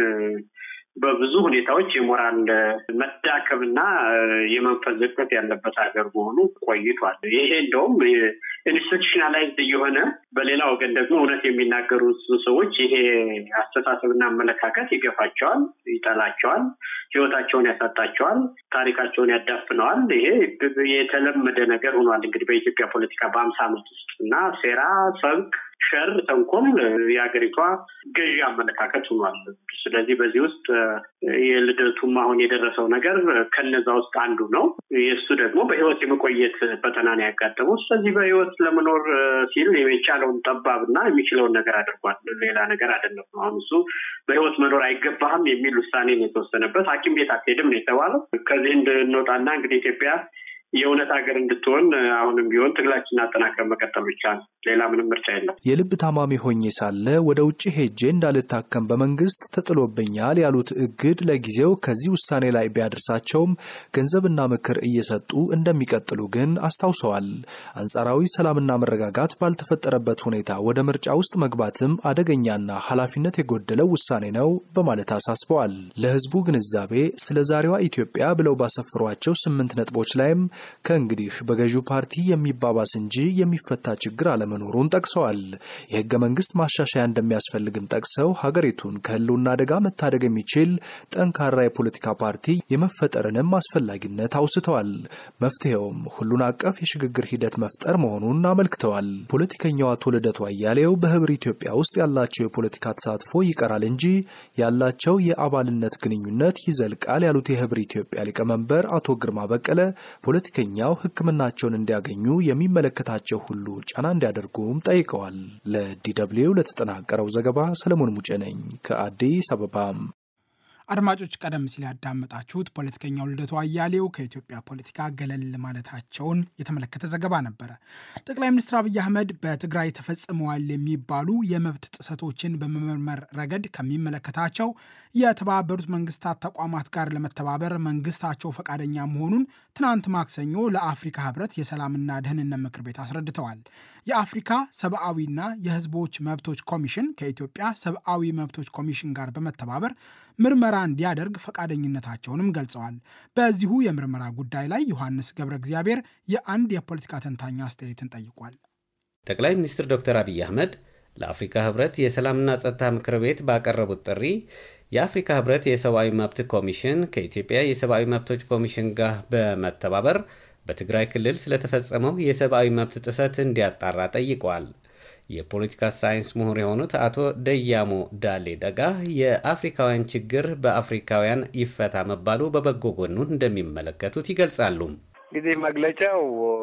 በብዙ ሁኔታዎች የሞራል መዳከምና የመንፈስ ዝቅጠት ያለበት ሀገር መሆኑ ቆይቷል። ይሄ እንደውም ኢንስቲቱሽናላይዝድ የሆነ በሌላ ወገን ደግሞ እውነት የሚናገሩ ሰዎች ይሄ አስተሳሰብና አመለካከት ይገፋቸዋል፣ ይጠላቸዋል፣ ህይወታቸውን ያሳጣቸዋል፣ ታሪካቸውን ያዳፍነዋል። ይሄ የተለመደ ነገር ሆኗል እንግዲህ በኢትዮጵያ ፖለቲካ በ50 ዓመት ውስጥ እና ሴራ፣ ሰብቅ፣ ሸር፣ ተንኮል የሀገሪቷ ገዢ አመለካከት ሆኗል። ስለዚህ በዚህ ውስጥ የልደቱም አሁን የደረሰው ነገር ከነዛ ውስጥ አንዱ ነው። የእሱ ደግሞ በህይወት የመቆየት ፈተናን ያጋጠመው። ስለዚህ በህይወት ለመኖር ሲል የቻለውን ጠባብና የሚችለውን ነገር አድርጓል። ሌላ ነገር አይደለም። አሁን እሱ በህይወት መኖር አይገባህም የሚል ውሳኔ ነው የተወሰነበት። ሐኪም ቤት አትሄድም ነው የተባለው። ከዚህ እንድንወጣና እንግዲህ ኢትዮጵያ የእውነት ሀገር እንድትሆን አሁንም ቢሆን ትግላችን አጠናክረን መቀጠል ብቻ ነው። ሌላ ምንም ምርጫ የለም። የልብ ታማሚ ሆኜ ሳለ ወደ ውጭ ሄጄ እንዳልታከም በመንግስት ተጥሎብኛል ያሉት እግድ ለጊዜው ከዚህ ውሳኔ ላይ ቢያደርሳቸውም ገንዘብና ምክር እየሰጡ እንደሚቀጥሉ ግን አስታውሰዋል። አንጻራዊ ሰላምና መረጋጋት ባልተፈጠረበት ሁኔታ ወደ ምርጫ ውስጥ መግባትም አደገኛና ኃላፊነት የጎደለው ውሳኔ ነው በማለት አሳስበዋል። ለህዝቡ ግንዛቤ ስለ ዛሬዋ ኢትዮጵያ ብለው ባሰፈሯቸው 8 ነጥቦች ላይም ከእንግዲህ በገዢው ፓርቲ የሚባባስ እንጂ የሚፈታ ችግር አለመኖሩን ጠቅሰዋል። የህገ መንግስት ማሻሻያ እንደሚያስፈልግም ጠቅሰው ሀገሪቱን ከህልውና አደጋ መታደግ የሚችል ጠንካራ የፖለቲካ ፓርቲ የመፈጠርንም አስፈላጊነት አውስተዋል። መፍትሄውም ሁሉን አቀፍ የሽግግር ሂደት መፍጠር መሆኑን አመልክተዋል። ፖለቲከኛው አቶ ልደቱ አያሌው በህብር ኢትዮጵያ ውስጥ ያላቸው የፖለቲካ ተሳትፎ ይቀራል እንጂ ያላቸው የአባልነት ግንኙነት ይዘልቃል ያሉት የህብር ኢትዮጵያ ሊቀመንበር አቶ ግርማ በቀለ ፖለቲከኛው ሕክምናቸውን እንዲያገኙ የሚመለከታቸው ሁሉ ጫና እንዲያደርጉም ጠይቀዋል። ለዲደብሊው ለተጠናቀረው ዘገባ ሰለሞን ሙጬ ነኝ ከአዲስ አበባ። አድማጮች ቀደም ሲል ያዳመጣችሁት ፖለቲከኛው ልደቱ አያሌው ከኢትዮጵያ ፖለቲካ ገለል ማለታቸውን የተመለከተ ዘገባ ነበረ። ጠቅላይ ሚኒስትር አብይ አህመድ በትግራይ ተፈጽመዋል የሚባሉ የመብት ጥሰቶችን በመመርመር ረገድ ከሚመለከታቸው የተባበሩት መንግስታት ተቋማት ጋር ለመተባበር መንግስታቸው ፈቃደኛ መሆኑን ትናንት ማክሰኞ ለአፍሪካ ህብረት የሰላምና ደህንነት ምክር ቤት አስረድተዋል። የአፍሪካ ሰብአዊና የህዝቦች መብቶች ኮሚሽን ከኢትዮጵያ ሰብአዊ መብቶች ኮሚሽን ጋር በመተባበር ምርመራ እንዲያደርግ ፈቃደኝነታቸውንም ገልጸዋል። በዚሁ የምርመራ ጉዳይ ላይ ዮሐንስ ገብረ እግዚአብሔር የአንድ የፖለቲካ ተንታኝ አስተያየትን ጠይቋል። ጠቅላይ ሚኒስትር ዶክተር አብይ አህመድ ለአፍሪካ ህብረት የሰላምና ጸጥታ ምክር ቤት ባቀረቡት ጥሪ የአፍሪካ ህብረት የሰብአዊ መብት ኮሚሽን ከኢትዮጵያ የሰብአዊ መብቶች ኮሚሽን ጋር በመተባበር በትግራይ ክልል ስለተፈጸመው የሰብአዊ መብት ጥሰት እንዲያጣራ ጠይቀዋል። የፖለቲካ ሳይንስ ምሁር የሆኑት አቶ ደያሞ ዳሌ ደጋ የአፍሪካውያን ችግር በአፍሪካውያን ይፈታ መባሉ በበጎ ጎኑ እንደሚመለከቱት ይገልጻሉ። እንግዲህ መግለጫው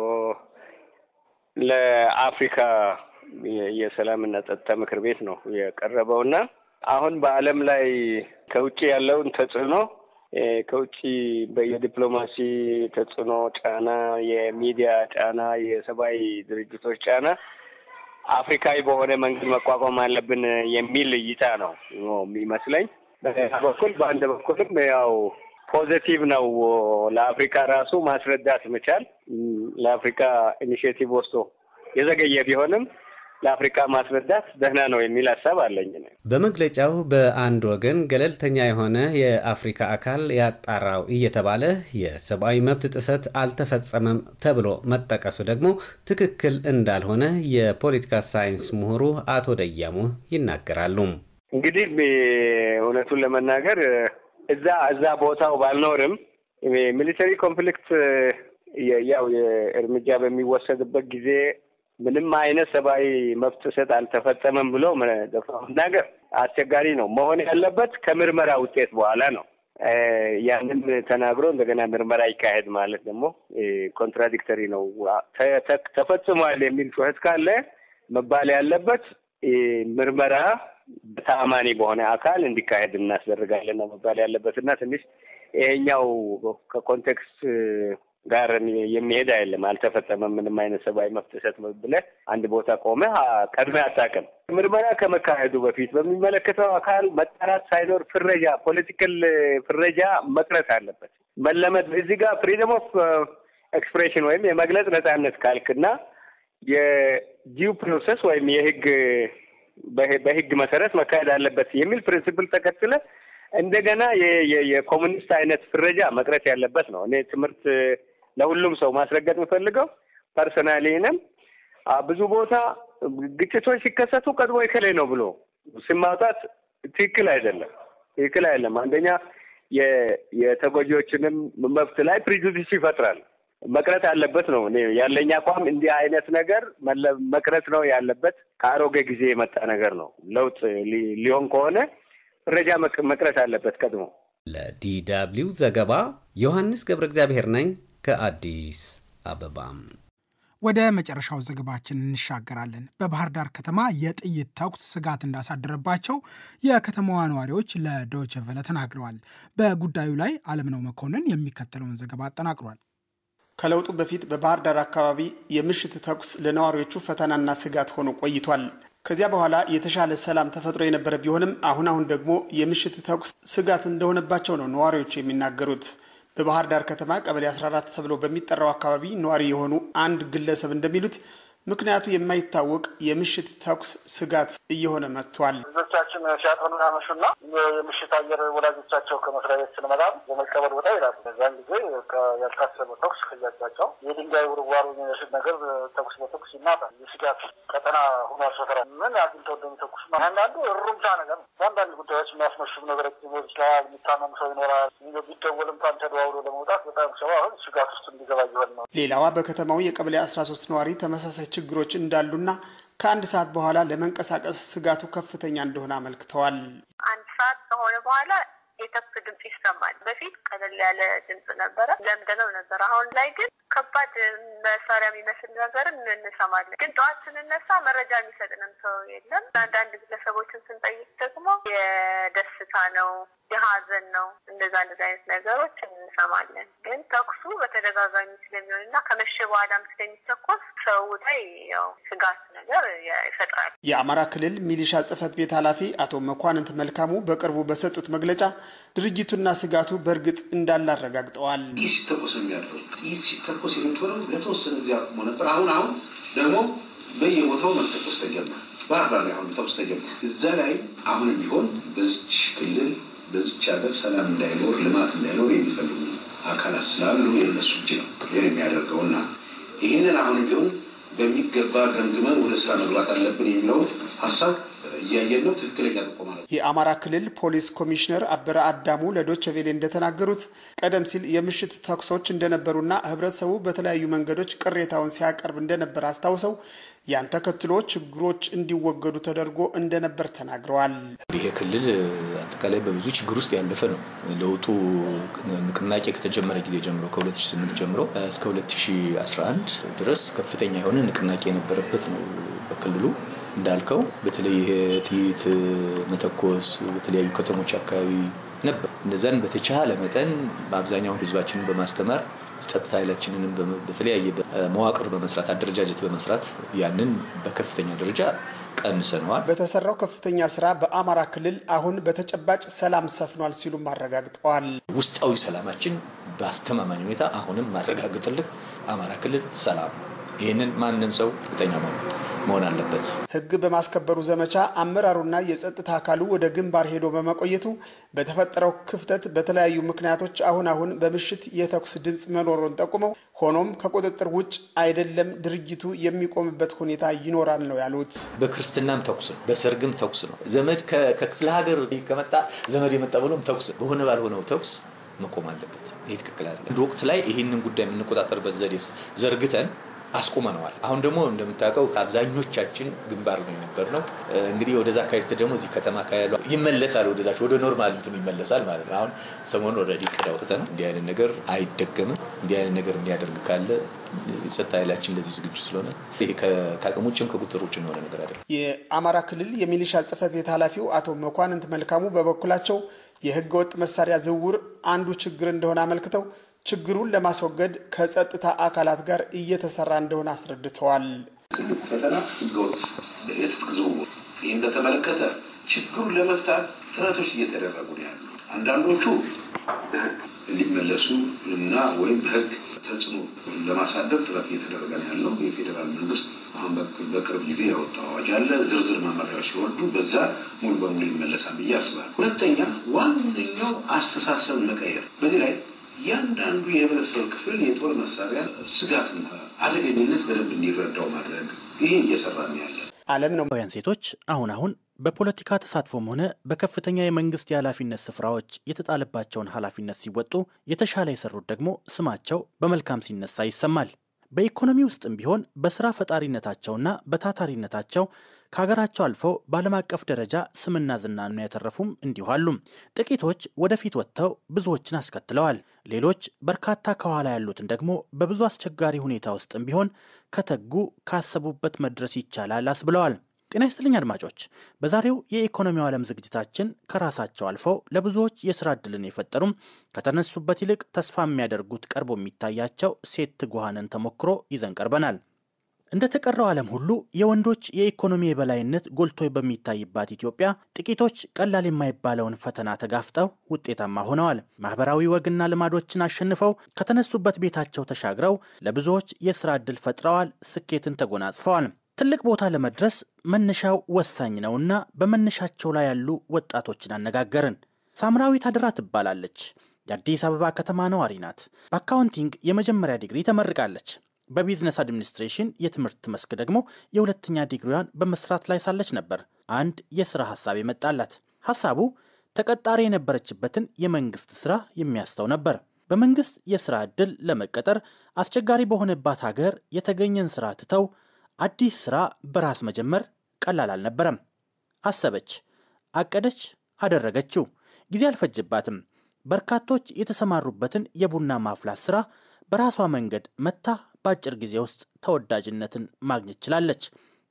ለአፍሪካ የሰላምና ጸጥታ ምክር ቤት ነው የቀረበውና አሁን በዓለም ላይ ከውጭ ያለውን ተጽዕኖ ከውጭ በየዲፕሎማሲ ተጽዕኖ ጫና፣ የሚዲያ ጫና፣ የሰብአዊ ድርጅቶች ጫና አፍሪካዊ በሆነ መንገድ መቋቋም አለብን የሚል እይታ ነው የሚመስለኝ። በአንድ በኩልም ያው ፖዚቲቭ ነው ለአፍሪካ ራሱ ማስረዳት መቻል፣ ለአፍሪካ ኢኒሼቲቭ ወስዶ የዘገየ ቢሆንም ለአፍሪካ ማስረዳት ደህና ነው የሚል ሀሳብ አለኝ። በመግለጫው በአንድ ወገን ገለልተኛ የሆነ የአፍሪካ አካል ያጣራው እየተባለ የሰብአዊ መብት ጥሰት አልተፈጸመም ተብሎ መጠቀሱ ደግሞ ትክክል እንዳልሆነ የፖለቲካ ሳይንስ ምሁሩ አቶ ደያሙ ይናገራሉ። እንግዲህ እውነቱን ለመናገር እዛ ቦታው ባልኖርም ሚሊተሪ ኮንፍሊክት ያው የእርምጃ በሚወሰድበት ጊዜ ምንም አይነት ሰብአዊ መብት ጥሰት አልተፈጸመም ብሎ መናገር አስቸጋሪ ነው። መሆን ያለበት ከምርመራ ውጤት በኋላ ነው። ያንን ተናግሮ እንደገና ምርመራ ይካሄድ ማለት ደግሞ ኮንትራዲክተሪ ነው። ተፈጽሟል የሚል ጩኸት ካለ መባል ያለበት ምርመራ በተአማኒ በሆነ አካል እንዲካሄድ እናስደርጋለን ነው መባል ያለበትና ትንሽ ይሄኛው ከኮንቴክስት ጋር የሚሄድ አይደለም። አልተፈጸመም ምንም አይነት ሰብአዊ መብት ጥሰት ብለህ አንድ ቦታ ቆመህ ቀድመህ አታውቅም። ምርመራ ከመካሄዱ በፊት በሚመለከተው አካል መጣራት ሳይኖር ፍረጃ፣ ፖለቲካል ፍረጃ መቅረት አለበት መለመድ። እዚህ ጋር ፍሪደም ኦፍ ኤክስፕሬሽን ወይም የመግለጽ ነጻነት ካልክና የዲው ፕሮሰስ ወይም በህግ መሰረት መካሄድ አለበት የሚል ፕሪንሲፕል ተከትለ እንደገና የኮሙኒስት አይነት ፍረጃ መቅረት ያለበት ነው። እኔ ትምህርት ለሁሉም ሰው ማስረገጥ የምፈልገው ፐርሰናሊንም ብዙ ቦታ ግጭቶች ሲከሰቱ ቀድሞ ይከለ ነው ብሎ ሲማውጣት ትክክል አይደለም። አንደኛ የተጎጂዎችንም መብት ላይ ፕሪጁዲስ ይፈጥራል። መቅረት አለበት ነው እኔ ያለኝ አቋም። እንዲህ አይነት ነገር መቅረት ነው ያለበት። ከአሮጌ ጊዜ የመጣ ነገር ነው። ለውጥ ሊሆን ከሆነ ፍረጃ መቅረት አለበት ቀድሞ። ለዲደብሊው ዘገባ ዮሐንስ ገብረ እግዚአብሔር ነኝ ከአዲስ አበባ። ወደ መጨረሻው ዘገባችን እንሻገራለን። በባህር ዳር ከተማ የጥይት ተኩስ ስጋት እንዳሳደረባቸው የከተማዋ ነዋሪዎች ለዶይቼ ቬለ ተናግረዋል። በጉዳዩ ላይ አለምነው መኮንን የሚከተለውን ዘገባ አጠናቅሯል። ከለውጡ በፊት በባህር ዳር አካባቢ የምሽት ተኩስ ለነዋሪዎቹ ፈተናና ስጋት ሆኖ ቆይቷል። ከዚያ በኋላ የተሻለ ሰላም ተፈጥሮ የነበረ ቢሆንም አሁን ደግሞ የምሽት ተኩስ ስጋት እንደሆነባቸው ነው ነዋሪዎቹ የሚናገሩት። በባህር ዳር ከተማ ቀበሌ 14 ተብሎ በሚጠራው አካባቢ ነዋሪ የሆኑ አንድ ግለሰብ እንደሚሉት ምክንያቱ የማይታወቅ የምሽት ተኩስ ስጋት እየሆነ መጥቷል። ልጆቻችን ሲያጠኑ ያመሹና የምሽት አየር ወላጆቻቸው ከመስሪያ ቤት ስንመጣ በመቀበል ወጣ ይላሉ። በዛን ጊዜ ያልታሰበ ተኩስ ከያቻቸው የድንጋይ ውርዋሩ የሚመስል ነገር ተኩስ በተኩስ ይናጣል። የስጋት ቀጠና ሆኖ አሰፈራ ምን አግኝተው እንደሚተኩስ አንዳንዱ እሩምታ ነገር ነው። አንዳንድ ጉዳዮች የሚያስመሽቡ ነገሮች ሊኖር ይችላል። የሚታመም ሰው ይኖራል። ቢደወልም እንኳን ተደዋውሎ ለመውጣት በጣም ሰው አሁን ስጋት ውስጥ እንዲገባ እየሆነ ነው። ሌላዋ በከተማው የቀበሌ 13 ነዋሪ ተመሳሳይ ችግሮች እንዳሉና ከአንድ ሰዓት በኋላ ለመንቀሳቀስ ስጋቱ ከፍተኛ እንደሆነ አመልክተዋል። አንድ ሰዓት ከሆነ በኋላ የተኩስ ድምጽ ይሰማል። በፊት ቀለል ያለ ድምጽ ነበረ፣ ለምደነው ነበር። አሁን ላይ ግን ከባድ መሳሪያ የሚመስል ነገርን እንሰማለን። ግን ጠዋት ስንነሳ መረጃ የሚሰጥንም ሰው የለም። አንዳንድ ግለሰቦችን ስንጠይቅ ደግሞ የደስታ ነው፣ የሀዘን ነው፣ እንደዛ አይነት ነገሮች እንሰማለን። ግን ተኩሱ በተደጋጋሚ ስለሚሆንና ከመሸ በኋላም ስለሚተኮስ ሰው ላይ ያው ስጋት ነገር ይፈጥራል። የአማራ ክልል ሚሊሻ ጽሕፈት ቤት ኃላፊ አቶ መኳንንት መልካሙ በቅርቡ በሰጡት መግለጫ ድርጅቱና ስጋቱ በእርግጥ እንዳለ አረጋግጠዋል። ሲተኮስ የሚያደርገው ሲተኮስ የሚባለው ለተወሰነ ጊዜ አቁሞ ነበር። አሁን ደግሞ በየቦታው መተኮስ ተጀመረ። ባህር ዳር ላይ አሁን ተኩስ ተጀመረ። እዛ ላይ አሁንም ቢሆን በዚች ክልል በዚች ሀገር ሰላም እንዳይኖር ልማት እንዳይኖር የሚፈልጉ አካላት ስላሉ የነሱ እጅ ነው ይህን የሚያደርገውና ይህንን አሁንም ቢሆን በሚገባ ገምግመን ወደ ስራ መግባት አለብን የሚለው ሀሳብ እያየን ነው። ትክክለኛ ጥቆማ ነው። የአማራ ክልል ፖሊስ ኮሚሽነር አበረ አዳሙ ለዶይቼ ቬለ እንደተናገሩት ቀደም ሲል የምሽት ተኩሶች እንደነበሩና ህብረተሰቡ በተለያዩ መንገዶች ቅሬታውን ሲያቀርብ እንደነበር አስታውሰው ያን ተከትሎ ችግሮች እንዲወገዱ ተደርጎ እንደነበር ተናግረዋል። ይሄ ክልል አጠቃላይ በብዙ ችግር ውስጥ ያለፈ ነው። ለውጡ ንቅናቄ ከተጀመረ ጊዜ ጀምሮ ከ2008 ጀምሮ እስከ 2011 ድረስ ከፍተኛ የሆነ ንቅናቄ የነበረበት ነው። በክልሉ እንዳልከው በተለይ ይሄ ጥይት መተኮስ በተለያዩ ከተሞች አካባቢ ነበር። እነዛን በተቻለ መጠን በአብዛኛው ህዝባችንን በማስተማር ጸጥታ ኃይላችንን በተለያየ መዋቅር በመስራት አደረጃጀት በመስራት ያንን በከፍተኛ ደረጃ ቀንሰነዋል። በተሰራው ከፍተኛ ስራ በአማራ ክልል አሁን በተጨባጭ ሰላም ሰፍኗል ሲሉ ማረጋግጠዋል። ውስጣዊ ሰላማችን በአስተማማኝ ሁኔታ አሁንም ማረጋግጥልህ አማራ ክልል ሰላም፣ ይህንን ማንም ሰው እርግጠኛ መሆን አለበት። ህግ በማስከበሩ ዘመቻ አመራሩና የጸጥታ አካሉ ወደ ግንባር ሄዶ በመቆየቱ በተፈጠረው ክፍተት በተለያዩ ምክንያቶች አሁን በምሽት የተኩስ ድምጽ መኖሩን ጠቁመው ሆኖም ከቁጥጥር ውጭ አይደለም ድርጊቱ የሚቆምበት ሁኔታ ይኖራል ነው ያሉት። በክርስትናም ተኩስ ነው፣ በሰርግም ተኩስ ነው። ዘመድ ከክፍለ ሀገር ከመጣ ዘመድ የመጣ ብሎም ተኩስ በሆነ ባልሆነው ተኩስ መቆም አለበት። ይሄ ትክክል አይደለም። እንደ ወቅት ላይ ይህንን ጉዳይ የምንቆጣጠርበት ዘዴ ዘርግተን አስቆመነዋል። አሁን ደግሞ እንደምታውቀው ከአብዛኞቻችን ግንባር ነው የነበርነው። እንግዲህ ወደዛ ካይስተ ደግሞ እዚህ ከተማ ካያለው ይመለሳል፣ ወደዛች ወደ ኖርማል እንትኑ ይመለሳል ማለት ነው። አሁን ሰሞኑን ኦልሬዲ ቀዳው ተተን እንዲህ አይነት ነገር አይደገምም። እንዲህ አይነት ነገር የሚያደርግ ካለ የጸጥታ ኃይላችን ለዚህ ዝግጁ ስለሆነ ይሄ ከአቅሙችም ከቁጥጥር ውጭ የሆነ ነገር አይደለም። የአማራ ክልል የሚሊሻ ጽሕፈት ቤት ኃላፊው አቶ መኳንንት መልካሙ በበኩላቸው የህገ ወጥ መሳሪያ ዝውውር አንዱ ችግር እንደሆነ አመልክተው ችግሩን ለማስወገድ ከጸጥታ አካላት ጋር እየተሰራ እንደሆነ አስረድተዋል። ፈተና ህገወጥ የትጥቅ ዝውውር ይህን በተመለከተ ችግሩን ለመፍታት ጥረቶች እየተደረጉ ነው ያሉ። አንዳንዶቹ ሊመለሱ እና ወይም በህግ ተጽዕኖ ለማሳደር ጥረት እየተደረገ ነው ያለው። የፌዴራል መንግስት አሁን በቅርብ ጊዜ ያወጣው አዋጅ አለ። ዝርዝር መመሪያዎች ሲወርዱ በዛ ሙሉ በሙሉ ይመለሳል ብዬ አስባለሁ። ሁለተኛ ዋነኛው አስተሳሰብ መቀየር። በዚህ ላይ እያንዳንዱ የህብረተሰብ ክፍል የጦር መሳሪያ ስጋትና አደገኝነት በደንብ እንዲረዳው ማድረግ ይህ እየሰራ ነው ያለ ዓለም ነው። ሴቶች አሁን በፖለቲካ ተሳትፎም ሆነ በከፍተኛ የመንግስት የኃላፊነት ስፍራዎች የተጣለባቸውን ኃላፊነት ሲወጡ የተሻለ የሰሩት ደግሞ ስማቸው በመልካም ሲነሳ ይሰማል። በኢኮኖሚ ውስጥም ቢሆን በስራ ፈጣሪነታቸውና በታታሪነታቸው ከሀገራቸው አልፈው በዓለም አቀፍ ደረጃ ስምና ዝናን ያተረፉም እንዲሁ አሉ። ጥቂቶች ወደፊት ወጥተው ብዙዎችን አስከትለዋል። ሌሎች በርካታ ከኋላ ያሉትን ደግሞ በብዙ አስቸጋሪ ሁኔታ ውስጥም ቢሆን ከተጉ ካሰቡበት መድረስ ይቻላል አስብለዋል። ጤና ይስጥልኝ አድማጮች፣ በዛሬው የኢኮኖሚው ዓለም ዝግጅታችን ከራሳቸው አልፈው ለብዙዎች የስራ ዕድልን የፈጠሩም ከተነሱበት ይልቅ ተስፋ የሚያደርጉት ቀርቦ የሚታያቸው ሴት ትጉሃንን ተሞክሮ ይዘን ቀርበናል። እንደ ተቀረው ዓለም ሁሉ የወንዶች የኢኮኖሚ የበላይነት ጎልቶ በሚታይባት ኢትዮጵያ ጥቂቶች ቀላል የማይባለውን ፈተና ተጋፍጠው ውጤታማ ሆነዋል። ማህበራዊ ወግና ልማዶችን አሸንፈው ከተነሱበት ቤታቸው ተሻግረው ለብዙዎች የስራ ዕድል ፈጥረዋል፣ ስኬትን ተጎናጽፈዋል። ትልቅ ቦታ ለመድረስ መነሻው ወሳኝ ነውና በመነሻቸው ላይ ያሉ ወጣቶችን አነጋገርን። ሳምራዊት አድራ ትባላለች። የአዲስ አበባ ከተማ ነዋሪ ናት። በአካውንቲንግ የመጀመሪያ ዲግሪ ተመርቃለች። በቢዝነስ አድሚኒስትሬሽን የትምህርት መስክ ደግሞ የሁለተኛ ዲግሪዋን በመስራት ላይ ሳለች ነበር አንድ የሥራ ሐሳብ የመጣላት። ሐሳቡ ተቀጣሪ የነበረችበትን የመንግስት ሥራ የሚያስተው ነበር። በመንግስት የሥራ ዕድል ለመቀጠር አስቸጋሪ በሆነባት ሀገር የተገኘን ሥራ ትተው አዲስ ስራ በራስ መጀመር ቀላል አልነበረም። አሰበች፣ አቀደች፣ አደረገችው። ጊዜ አልፈጀባትም። በርካቶች የተሰማሩበትን የቡና ማፍላት ስራ በራሷ መንገድ መታ በአጭር ጊዜ ውስጥ ተወዳጅነትን ማግኘት ችላለች።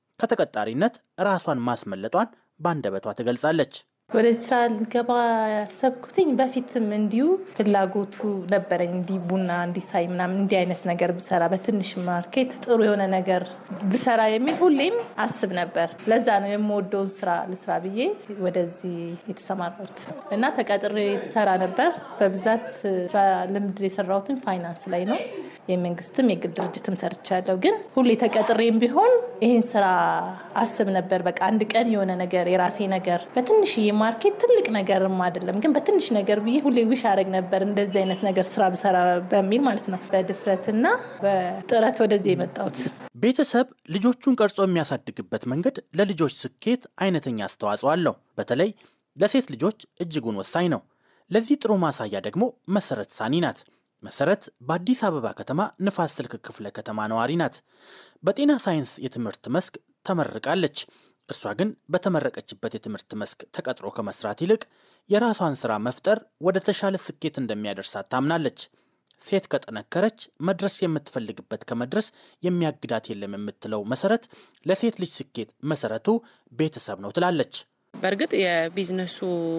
ከተቀጣሪነት ራሷን ማስመለጧን በአንደበቷ ትገልጻለች። ወደዚህ ስራ ልገባ ያሰብኩትኝ በፊትም እንዲሁ ፍላጎቱ ነበረኝ። እንዲህ ቡና እንዲሳይ ምናምን እንዲህ አይነት ነገር ብሰራ በትንሽ ማርኬት ጥሩ የሆነ ነገር ብሰራ የሚል ሁሌም አስብ ነበር። ለዛ ነው የምወደውን ስራ ልስራ ብዬ ወደዚህ የተሰማራሁት እና ተቀጥሬ ሰራ ነበር። በብዛት ስራ ልምድ የሰራሁትን ፋይናንስ ላይ ነው። የመንግስትም የግል ድርጅትም ሰርቻለሁ። ግን ሁሌ ተቀጥሬም ቢሆን ይሄን ስራ አስብ ነበር። በቃ አንድ ቀን የሆነ ነገር የራሴ ነገር በትንሽ ማርኬት ትልቅ ነገርም አይደለም ግን በትንሽ ነገር ብዬ ሁሌ ዊሽ አደረግ ነበር እንደዚህ አይነት ነገር ስራ ብሰራ በሚል ማለት ነው። በድፍረትና በጥረት ወደዚህ የመጣሁት። ቤተሰብ ልጆቹን ቀርጾ የሚያሳድግበት መንገድ ለልጆች ስኬት አይነተኛ አስተዋጽኦ አለው። በተለይ ለሴት ልጆች እጅጉን ወሳኝ ነው። ለዚህ ጥሩ ማሳያ ደግሞ መሰረት ሳኒ ናት። መሰረት በአዲስ አበባ ከተማ ንፋስ ስልክ ክፍለ ከተማ ነዋሪ ናት። በጤና ሳይንስ የትምህርት መስክ ተመርቃለች። እርሷ ግን በተመረቀችበት የትምህርት መስክ ተቀጥሮ ከመስራት ይልቅ የራሷን ስራ መፍጠር ወደ ተሻለ ስኬት እንደሚያደርሳት ታምናለች። ሴት ከጠነከረች መድረስ የምትፈልግበት ከመድረስ የሚያግዳት የለም የምትለው መሰረት ለሴት ልጅ ስኬት መሰረቱ ቤተሰብ ነው ትላለች። በርግጥ የቢዝነሱ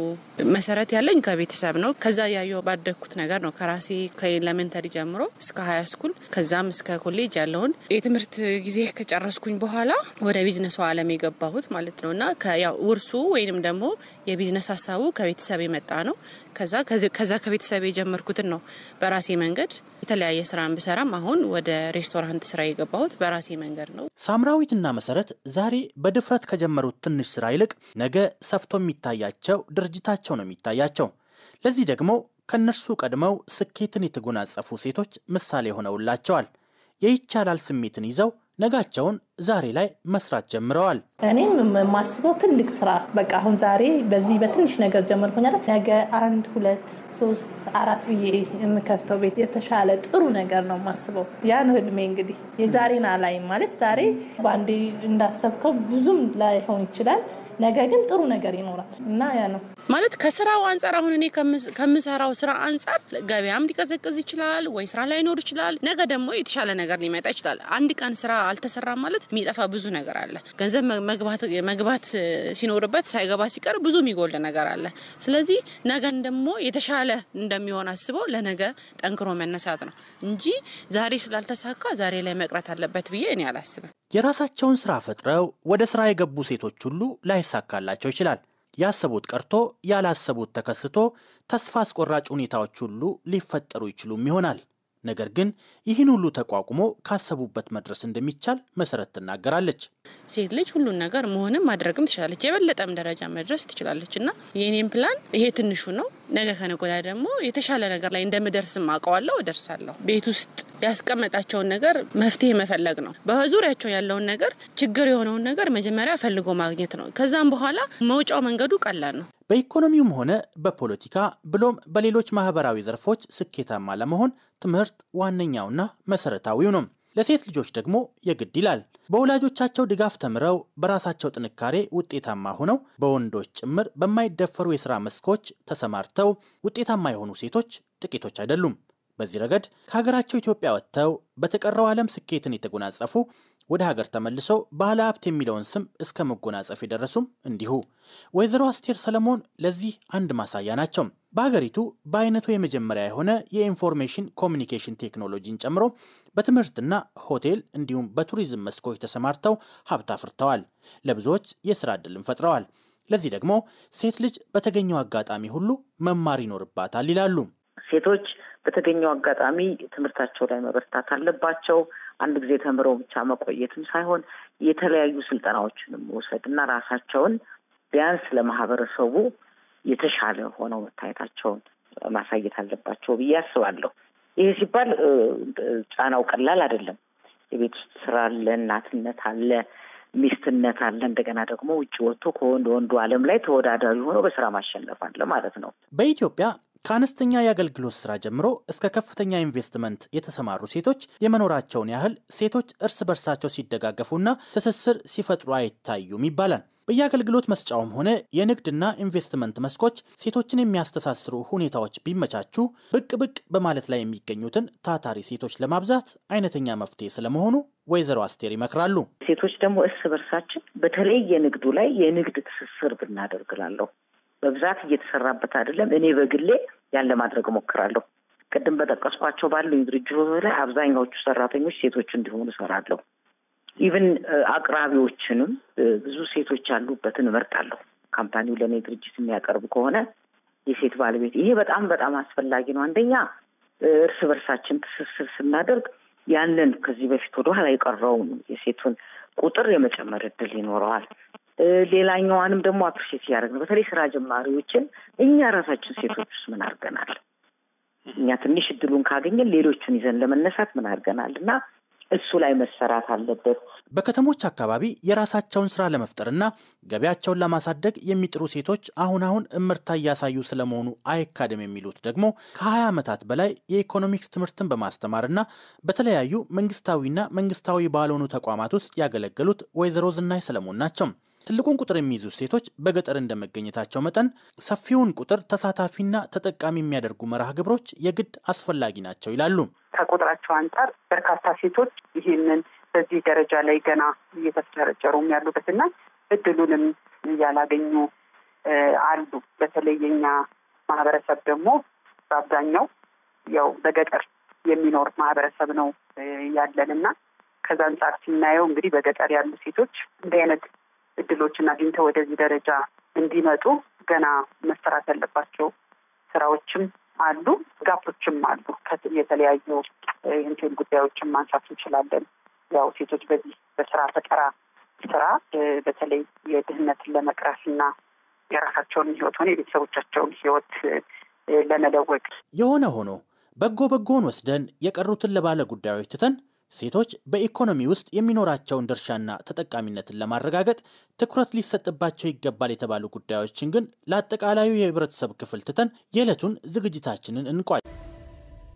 መሰረት ያለኝ ከቤተሰብ ነው። ከዛ ያየው ባደኩት ነገር ነው። ከራሴ ከኤሌመንተሪ ጀምሮ እስከ ሃይ ስኩል ከዛም እስከ ኮሌጅ ያለውን የትምህርት ጊዜ ከጨረስኩኝ በኋላ ወደ ቢዝነሱ ዓለም የገባሁት ማለት ነውና ያው ውርሱ ወይንም ደግሞ የቢዝነስ ሐሳቡ ከቤተሰብ የመጣ ነው። ከዛ ከቤተሰብ የጀመርኩትን ነው በራሴ መንገድ የተለያየ ስራን ብሰራም አሁን ወደ ሬስቶራንት ስራ የገባሁት በራሴ መንገድ ነው። ሳምራዊትና መሰረት ዛሬ በድፍረት ከጀመሩት ትንሽ ስራ ይልቅ ነገ ሰፍቶ የሚታያቸው ድርጅታቸው ነው የሚታያቸው። ለዚህ ደግሞ ከነርሱ ቀድመው ስኬትን የተጎናጸፉ ሴቶች ምሳሌ ሆነውላቸዋል። የይቻላል ስሜትን ይዘው ነጋቸውን ዛሬ ላይ መስራት ጀምረዋል። እኔም የማስበው ትልቅ ስራ በቃ አሁን ዛሬ በዚህ በትንሽ ነገር ጀመርኩኛል። ነገ 1 2 3 4 ብዬ የምከፍተው ቤት የተሻለ ጥሩ ነገር ነው የማስበው። ያ ነው ህልሜ። እንግዲህ የዛሬን አላይም ማለት ዛሬ ባንዴ እንዳሰብከው ብዙም ላይሆን ይችላል። ነገ ግን ጥሩ ነገር ይኖራል እና ያ ነው ማለት ከስራው አንፃር አሁን እኔ ከምሰራው ስራ አንፃር ገበያም ሊቀዘቅዝ ይችላል ወይ ስራ ላይ ኖር ይችላል ነገ ደግሞ የተሻለ ነገር ሊመጣ ይችላል አንድ ቀን ስራ አልተሰራም ማለት የሚጠፋ ብዙ ነገር አለ ገንዘብ መግባት ሲኖርበት ሳይገባ ሲቀር ብዙ የሚጎል ነገር አለ ስለዚህ ነገን ደግሞ የተሻለ እንደሚሆን አስበው ለነገ ጠንክሮ መነሳት ነው እንጂ ዛሬ ስላልተሳካ ዛሬ ላይ መቅረት አለበት ብዬ እኔ አላስብም የራሳቸውን ስራ ፈጥረው ወደ ስራ የገቡ ሴቶች ሁሉ ላይሳካላቸው ይችላል ያሰቡት ቀርቶ ያላሰቡት ተከስቶ ተስፋ አስቆራጭ ሁኔታዎች ሁሉ ሊፈጠሩ ይችሉም ይሆናል ነገር ግን ይህን ሁሉ ተቋቁሞ ካሰቡበት መድረስ እንደሚቻል መሰረት ተናገራለች ሴት ልጅ ሁሉን ነገር መሆንም ማድረግም ትችላለች የበለጠም ደረጃ መድረስ ትችላለችና የኔም ፕላን ይሄ ትንሹ ነው ነገ ከነገ ደግሞ የተሻለ ነገር ላይ እንደምደርስም አውቀዋለሁ እደርሳለሁ ቤት ውስጥ ያስቀመጣቸውን ነገር መፍትሄ መፈለግ ነው በዙሪያቸው ያለውን ነገር ችግር የሆነውን ነገር መጀመሪያ ፈልጎ ማግኘት ነው ከዛም በኋላ መውጫው መንገዱ ቀላል ነው በኢኮኖሚውም ሆነ በፖለቲካ ብሎም በሌሎች ማህበራዊ ዘርፎች ስኬታማ ለመሆን ትምህርት ዋነኛውና መሰረታዊው ነው ለሴት ልጆች ደግሞ የግድ ይላል በወላጆቻቸው ድጋፍ ተምረው በራሳቸው ጥንካሬ ውጤታማ ሆነው በወንዶች ጭምር በማይደፈሩ የሥራ መስኮች ተሰማርተው ውጤታማ የሆኑ ሴቶች ጥቂቶች አይደሉም በዚህ ረገድ ከሀገራቸው ኢትዮጵያ ወጥተው በተቀረው ዓለም ስኬትን የተጎናጸፉ ወደ ሀገር ተመልሰው ባለ ሀብት የሚለውን ስም እስከ መጎናጸፍ የደረሱም እንዲሁ ወይዘሮ አስቴር ሰለሞን ለዚህ አንድ ማሳያ ናቸው በሀገሪቱ በአይነቱ የመጀመሪያ የሆነ የኢንፎርሜሽን ኮሚኒኬሽን ቴክኖሎጂን ጨምሮ በትምህርትና ሆቴል እንዲሁም በቱሪዝም መስኮች ተሰማርተው ሀብት አፍርተዋል ለብዙዎች የሥራ ዕድልን ፈጥረዋል ለዚህ ደግሞ ሴት ልጅ በተገኘው አጋጣሚ ሁሉ መማር ይኖርባታል ይላሉ ሴቶች በተገኘው አጋጣሚ ትምህርታቸው ላይ መበርታት አለባቸው አንድ ጊዜ ተምረው ብቻ መቆየትም ሳይሆን የተለያዩ ስልጠናዎችንም ወሰድና ራሳቸውን ቢያንስ ለማህበረሰቡ የተሻለ ሆነው መታየታቸውን ማሳየት አለባቸው ብዬ አስባለሁ ይሄ ሲባል ጫናው ቀላል አይደለም የቤት ውስጥ ስራ አለ እናትነት አለ ሚስትነት አለ እንደገና ደግሞ ውጭ ወጥቶ ከወንዱ ዓለም ላይ ተወዳዳሪ ሆኖ በስራ ማሸነፍ አለ ማለት ነው በኢትዮጵያ ከአነስተኛ የአገልግሎት ስራ ጀምሮ እስከ ከፍተኛ ኢንቨስትመንት የተሰማሩ ሴቶች የመኖራቸውን ያህል ሴቶች እርስ በርሳቸው ሲደጋገፉና ትስስር ሲፈጥሩ አይታዩም ይባላል በየአገልግሎት መስጫውም ሆነ የንግድና ኢንቨስትመንት መስኮች ሴቶችን የሚያስተሳስሩ ሁኔታዎች ቢመቻቹ ብቅ በማለት ላይ የሚገኙትን ታታሪ ሴቶች ለማብዛት አይነተኛ መፍትሄ ስለመሆኑ ወይዘሮ አስቴር ይመክራሉ ሴቶች ደግሞ እርስ በርሳችን በተለይ የንግዱ ላይ የንግድ ትስስር ብናደርግላለሁ በብዛት እየተሰራበት አይደለም እኔ በግሌ ያለ ማድረግ ሞክራለሁ ቀደም በተቀስቋቸው ባለው ድርጅቶች ላይ አብዛኛዎቹ ሰራተኞች ሴቶች እንዲሆኑ ሰራለሁ ኢቭን አቅራቢዎችንም ብዙ ሴቶች ያሉበትን እመርጣለሁ ካምፓኒው ለኔ ድርጅት የሚያቀርብ ከሆነ የሴት ባለቤት ይሄ በጣም አስፈላጊ ነው አንደኛ እርስ በርሳችን ትስስር ስናደርግ ያንን ከዚህ በፊት ወደ ኋላ የቀረውን የሴቱን ቁጥር የመጨመር እድል ይኖረዋል ሌላኛውንም ደግሞ አፕሪሼት ያደርጋል በተለይ ስራ ጀማሪዎችን እኛ ራሳችን ሴቶች ምን አድርገናል እኛ ትንሽ እድሉን ካገኘን ሌሎችን ይዘን ለመነሳት ምን አድርገናልና እሱ ላይ መሰራት አለበት በከተሞች አካባቢ የራሳቸውን ስራ ለመፍጠርና ገበያቸውን ለማሳደግ የሚጥሩ ሴቶች አሁን እምርታ ያሳዩ ስለመሆኑ አይካደም የሚሉት ደግሞ ከ20 ዓመታት በላይ የኢኮኖሚክስ ትምህርትን በማስተማርና በተለያዩ መንግስታዊና መንግስታዊ ባልሆኑ ተቋማት ውስጥ ያገለገሉት ወይዘሮ ዝናይ ሰለሞን ናቸው ትልቁን ቁጥር የሚይዙ ሴቶች በገጠር እንደመገኘታቸው መጠን ሰፊውን ቁጥር ተሳታፊና ተጠቃሚ የሚያደርጉ መርሃ ግብሮች የግድ አስፈላጊ ናቸው ይላሉ ከቁጥራቸው አንፃር በርካታ ሴቶች ይህንን በዚህ ደረጃ ላይ ገና እየተፈጨረጨሩም ያሉበትና እድሉንም ያላገኙ አሉ በተለይ የኛ ማህበረሰብ ደግሞ በአብዛኛው ያው በገጠር የሚኖር ማህበረሰብ ነው ያለንና ከዛ አንፃር ሲናየው እንግዲህ በገጠር ያሉ ሴቶች እንደ አይነት እድሎችን አግኝተው ወደዚህ ደረጃ እንዲመጡ ገና መሰራት ያለባቸው ስራዎችም አሉ ጋፖችም አሉ የተለያዩ እንትን ጉዳዮችን ማንሳት እንችላለን ያው ሴቶች በዚህ በስራ ፈጠራ ስራ በተለይ የድህነትን ለመቅረፍና የራሳቸውን ህይወት ሆነ የቤተሰቦቻቸውን ህይወት ለመለወጥ የሆነ ሆኖ በጎን ወስደን የቀሩትን ለባለ ጉዳዮች ትተን ሴቶች በኢኮኖሚ ውስጥ የሚኖራቸውን ድርሻና ተጠቃሚነትን ለማረጋገጥ ትኩረት ሊሰጥባቸው ይገባል የተባሉ ጉዳዮችን ግን ለአጠቃላዩ የህብረተሰብ ክፍል ትተን የዕለቱን ዝግጅታችንን እንቋጭ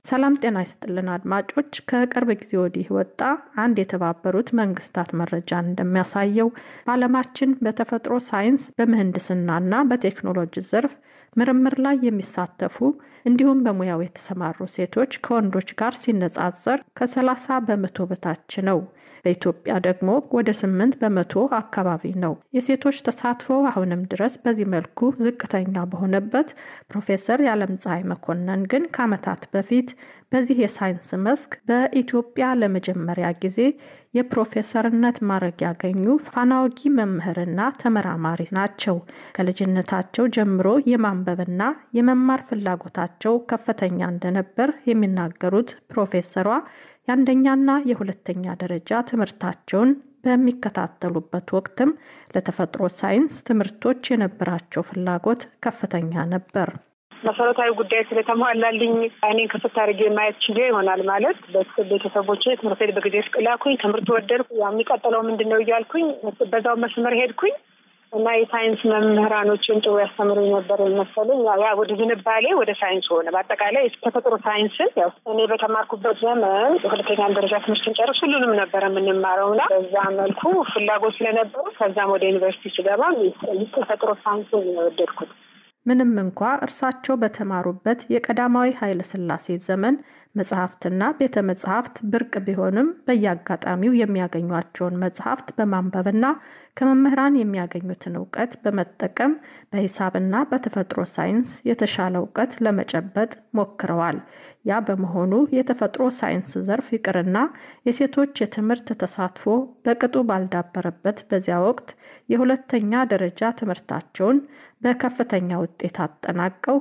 ሰላም ጤና ይስጥልን አድማጮች። ከቅርብ ጊዜ ወዲህ ወጣ አንድ የተባበሩት መንግስታት መረጃን እንደሚያሳየው በዓለማችን በተፈጥሮ ሳይንስ በምህንድስናና በቴክኖሎጂ ዘርፍ ምርምር ላይ የሚሳተፉ እንዲሁም በሙያው የተሰማሩ ሴቶች ከወንዶች ጋር ሲነጻጸር ከ30 በመቶ በታች ነው። በኢትዮጵያ ደግሞ ወደ 8 በመቶ አካባቢ ነው። የሴቶች ተሳትፎ አሁንም ድረስ በዚህ መልኩ ዝቅተኛ በሆነበት ፕሮፌሰር የዓለምፀሐይ መኮንን ግን ከዓመታት በፊት በዚህ የሳይንስ መስክ በኢትዮጵያ ለመጀመሪያ ጊዜ የፕሮፌሰርነት ማዕረግ ያገኙ ፋናወጊ መምህርና ተመራማሪ ናቸው። ከልጅነታቸው ጀምሮ የማንበብና የመማር ፍላጎታቸው ከፍተኛ እንደነበር የሚናገሩት ፕሮፌሰሯ የአንደኛና የሁለተኛ ደረጃ ትምህርታቸውን በሚከታተሉበት ወቅትም ለተፈጥሮ ሳይንስ ትምህርቶች የነበራቸው ፍላጎት ከፍተኛ ነበር። መሰረታዊ ጉዳይ ስለተሟላልኝ እኔን ከፍታ አድርጌ ማየት ችዬ ይሆናል ማለት ቤተሰቦቼ ትምህርት ቤት በጊዜ ስቅላኩኝ ትምህርት ወደድኩ። የሚቀጥለው ምንድን ነው እያልኩኝ በዛው መስመር ሄድኩኝ እና የሳይንስ መምህራኖችን ጥሩ ያስተምሩኝ ነበር መሰለኝ። ያ ወደ ዝንባሌ ወደ ሳይንስ ሆነ። በአጠቃላይ ተፈጥሮ ሳይንስን ያው እኔ በተማርኩበት ዘመን የሁለተኛ ደረጃ ትምህርትን ጨርስ ሁሉንም ነበር የምንማረውና በዛ መልኩ ፍላጎት ስለነበሩ ከዛም ወደ ዩኒቨርሲቲ ስገባ ተፈጥሮ ሳይንስን ወደድኩት። ምንም እንኳ እርሳቸው በተማሩበት የቀዳማዊ ኃይለ ሥላሴ ዘመን መጽሐፍትና ቤተ መጽሐፍት ብርቅ ቢሆንም በየአጋጣሚው የሚያገኟቸውን መጽሐፍት በማንበብና ከመምህራን የሚያገኙትን እውቀት በመጠቀም በሂሳብና በተፈጥሮ ሳይንስ የተሻለ እውቀት ለመጨበጥ ሞክረዋል። ያ በመሆኑ የተፈጥሮ ሳይንስ ዘርፍ ይቅርና የሴቶች የትምህርት ተሳትፎ በቅጡ ባልዳበረበት በዚያ ወቅት የሁለተኛ ደረጃ ትምህርታቸውን በከፍተኛ ውጤት አጠናቀው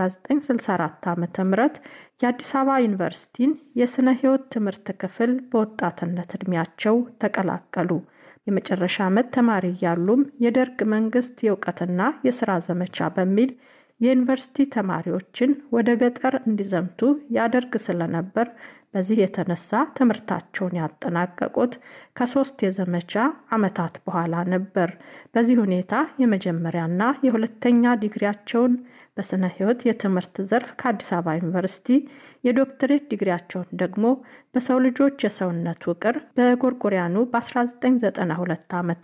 በ1964 ዓ.ም የአዲስ አበባ ዩኒቨርሲቲን የስነ ህይወት ትምህርት ክፍል በወጣትነት እድሜያቸው ተቀላቀሉ። የመጨረሻ ዓመት ተማሪ ያሉም የደርግ መንግስት የእውቀትና የሥራ ዘመቻ በሚል የዩኒቨርሲቲ ተማሪዎችን ወደ ገጠር እንዲዘምቱ ያደርግ ስለነበር በዚህ የተነሳ ትምህርታቸውን ያጠናቀቁት ከ3 የዘመቻ ዓመታት በኋላ ነበር። በዚህ ሁኔታ የመጀመሪያና የሁለተኛ ዲግሪያቸውን በስነ ህይወት የትምህርት ዘርፍ ከአዲስ አበባ ዩኒቨርሲቲ፣ የዶክትሬት ዲግሪያቸውን ደግሞ በሰው ልጆች የሰውነት ውቅር በጎርጎሪያኑ በ1992 ዓ.ም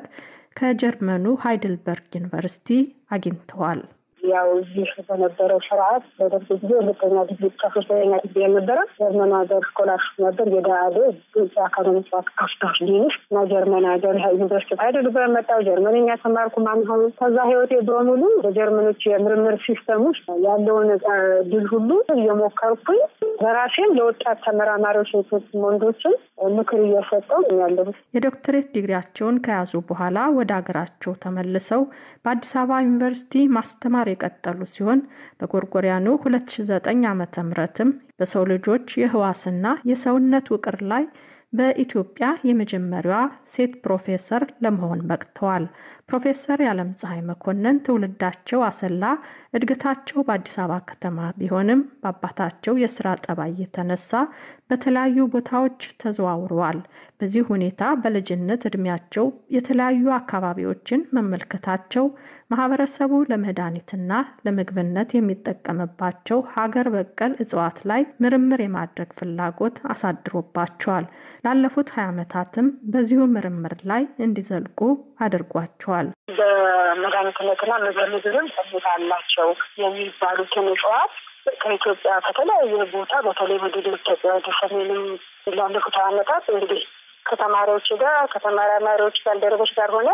ከጀርመኑ ሃይድልበርግ ዩኒቨርሲቲ አግኝተዋል። ያው እዚህ በነበረው ስርዓት በደርግ ጊዜ ሁለተኛ ዲግሪ ከሶስተኛ ዲግሪ የነበረ ጀርመን ሀገር ስኮላርሽፕ ነበር። የዳአደ አካዳሚክ ካፍታሽ ዲኒሽ እና ጀርመን ሀገር ዩኒቨርሲቲ ሃይድልበርግ መጣሁ። ጀርመንኛ ተማርኩ። ማንሆን ከዛ ህይወቴ በሙሉ በጀርመኖች የምርምር ሲስተም ውስጥ ያለውን ድል ሁሉ እየሞከርኩኝ በራሴም ለወጣት ተመራማሪዎች ሴቶች ወንዶችን ምክር እየሰጠው ያለው። የዶክትሬት ዲግሪያቸውን ከያዙ በኋላ ወደ ሀገራቸው ተመልሰው በአዲስ አበባ ዩኒቨርሲቲ ማስተማር የቀጠሉ ሲሆን በጎርጎሪያኑ 2009 ዓ.ም በሰው ልጆች የህዋስና የሰውነት ውቅር ላይ በኢትዮጵያ የመጀመሪያዋ ሴት ፕሮፌሰር ለመሆን በቅተዋል። ፕሮፌሰር የዓለምፀሐይ መኮንን ትውልዳቸው አሰላ፣ እድገታቸው በአዲስ አበባ ከተማ ቢሆንም በአባታቸው የስራ ጠባይ የተነሳ በተለያዩ ቦታዎች ተዘዋውረዋል። በዚህ ሁኔታ በልጅነት እድሜያቸው የተለያዩ አካባቢዎችን መመልከታቸው ማህበረሰቡ ለመድኃኒትና ለምግብነት የሚጠቀምባቸው ሀገር በቀል እጽዋት ላይ ምርምር የማድረግ ፍላጎት አሳድሮባቸዋል። ላለፉት 20 ዓመታትም በዚሁ ምርምር ላይ እንዲዘልቁ አድርጓቸዋል። በመድኃኒትነትና ምግብም ጠብታ አላቸው የሚባሉትን እጽዋት ከኢትዮጵያ ከተለያየ ቦታ በተለይ ወደ ኢትዮጵያ ተሰሜንም ላለፉት ዓመታት እንግዲህ ከተማሪዎች ጋር ከተመራማሪዎች ባልደረቦች ጋር ሆነ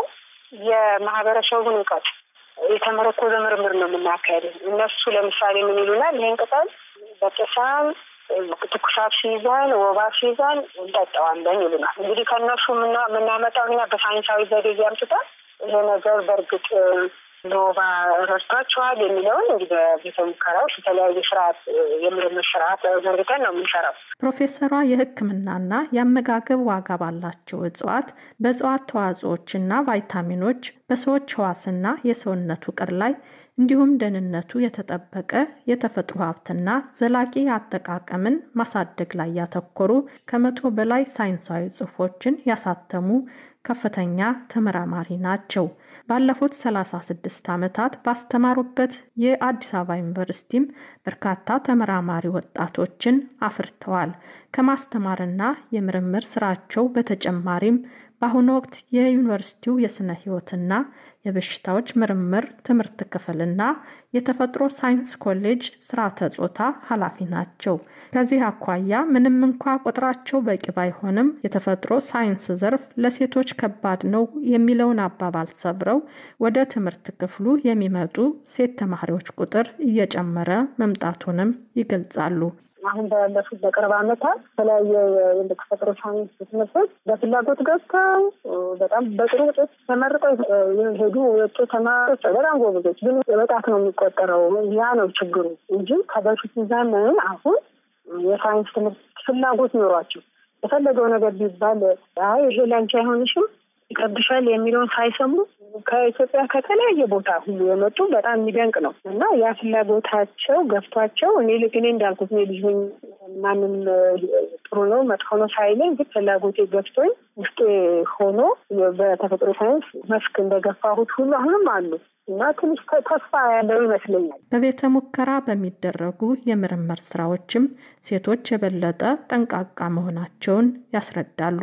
የማህበረሰቡን እውቀት የተመረኮዘ ምርምር ነው የምናካሄደው። እነሱ ለምሳሌ ምን ይሉናል? ይህን ቅጠል በጥሳም ትኩሳት ሲይዛን ወባ ሲይዛን እንጠጣዋለን ይሉናል። እንግዲህ ከእነሱ የምናመጣው እኛ በሳይንሳዊ ዘዴ ያምጥታል ይሄ ነገር በእርግጥ ለወባ ረድቷቸዋል የሚለውን እንግዲህ በቤተ ሙከራዎች የተለያዩ ስርዓት የምርምር ስርዓት ዘርግተን ነው የምንሰራው። ፕሮፌሰሯ የሕክምናና የአመጋገብ ዋጋ ባላቸው እጽዋት፣ በእጽዋት ተዋጽኦችና ቫይታሚኖች፣ በሰዎች ህዋስና የሰውነት ውቅር ላይ እንዲሁም ደህንነቱ የተጠበቀ የተፈጥሮ ሀብትና ዘላቂ አጠቃቀምን ማሳደግ ላይ ያተኮሩ ከ100 በላይ ሳይንሳዊ ጽሑፎችን ያሳተሙ ከፍተኛ ተመራማሪ ናቸው። ባለፉት 36 ዓመታት ባስተማሩበት የአዲስ አበባ ዩኒቨርሲቲም በርካታ ተመራማሪ ወጣቶችን አፍርተዋል። ከማስተማርና የምርምር ስራቸው በተጨማሪም በአሁኑ ወቅት የዩኒቨርሲቲው የስነ ህይወትና የበሽታዎች ምርምር ትምህርት ክፍልና የተፈጥሮ ሳይንስ ኮሌጅ ስርዓተ ጾታ ኃላፊ ናቸው። ከዚህ አኳያ ምንም እንኳ ቁጥራቸው በቂ ባይሆንም የተፈጥሮ ሳይንስ ዘርፍ ለሴቶች ከባድ ነው የሚለውን አባባል ሰብረው ወደ ትምህርት ክፍሉ የሚመጡ ሴት ተማሪዎች ቁጥር እየጨመረ መምጣቱንም ይገልጻሉ። አሁን ባለፉት በቅርብ ዓመታት የተለያየ የተፈጥሮ ሳይንስ ትምህርቶች በፍላጎት ገብተው በጣም በጥሩ ውጤት ተመርቀው የሄዱ የወጡ ተማሪዎች በጣም ጎበዞች ግን በጣት ነው የሚቆጠረው። ያ ነው ችግሩ እንጂ ከበፊት ዘመን አሁን የሳይንስ ትምህርት ፍላጎት ኖሯቸው የፈለገው ነገር ቢባል አይ ይሄ ላንቺ አይሆንሽም ይከብድሻል የሚለውን ሳይሰሙ ከኢትዮጵያ ከተለያየ ቦታ ሁሉ የመጡ በጣም የሚደንቅ ነው እና ያ ፍላጎታቸው ገፍቷቸው እኔ እንዳልኩት እኔ ልጅ ነኝ ማንም ጥሩ ነው መጥፎ ነው ሳይለኝ ግን ፍላጎቴ ገፍቶኝ ውስጤ ሆኖ በተፈጥሮ ሳይንስ መስክ እንደገፋሁት ሁሉ አሁንም አሉ እና ትንሽ ተስፋ ያለው ይመስለኛል። በቤተ ሙከራ በሚደረጉ የምርምር ስራዎችም ሴቶች የበለጠ ጠንቃቃ መሆናቸውን ያስረዳሉ።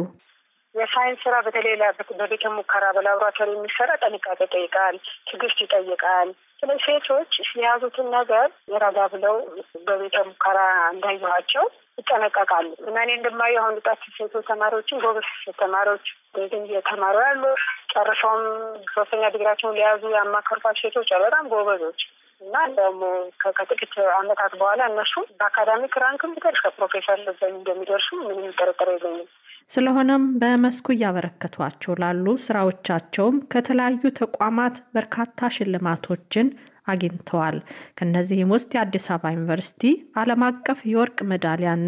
የሳይንስ ስራ በተለይ በቤተ ሙከራ በላቦራቶሪ የሚሰራ ጥንቃቄ ይጠይቃል፣ ትዕግስት ይጠይቃል። ስለዚህ ሴቶች የያዙትን ነገር ረጋ ብለው በቤተ ሙከራ እንዳይዟቸው ይጠነቀቃሉ እና እኔ እንደማየው አሁን ወጣት ሴቶች ተማሪዎችን ጎበዝ ተማሪዎች እየተማሩ ያሉ ጨርሰውም 3ኛ ዲግሪያቸውን ሊያዙ ያማከርኳቸው ሴቶች በጣም ጎበዞች እና ደግሞ ከጥቂት ዓመታት በኋላ እነሱ በአካዳሚክ ራንክም ቢደርስ ከፕሮፌሰር እንደሚደርሱ ምንም ጥርጥር የለኝም። ስለሆነም በመስኩ እያበረከቷቸው ላሉ ስራዎቻቸውም ከተለያዩ ተቋማት በርካታ ሽልማቶችን አግኝተዋል። ከነዚህም ውስጥ የአዲስ አበባ ዩኒቨርሲቲ ዓለም አቀፍ የወርቅ ሜዳሊያና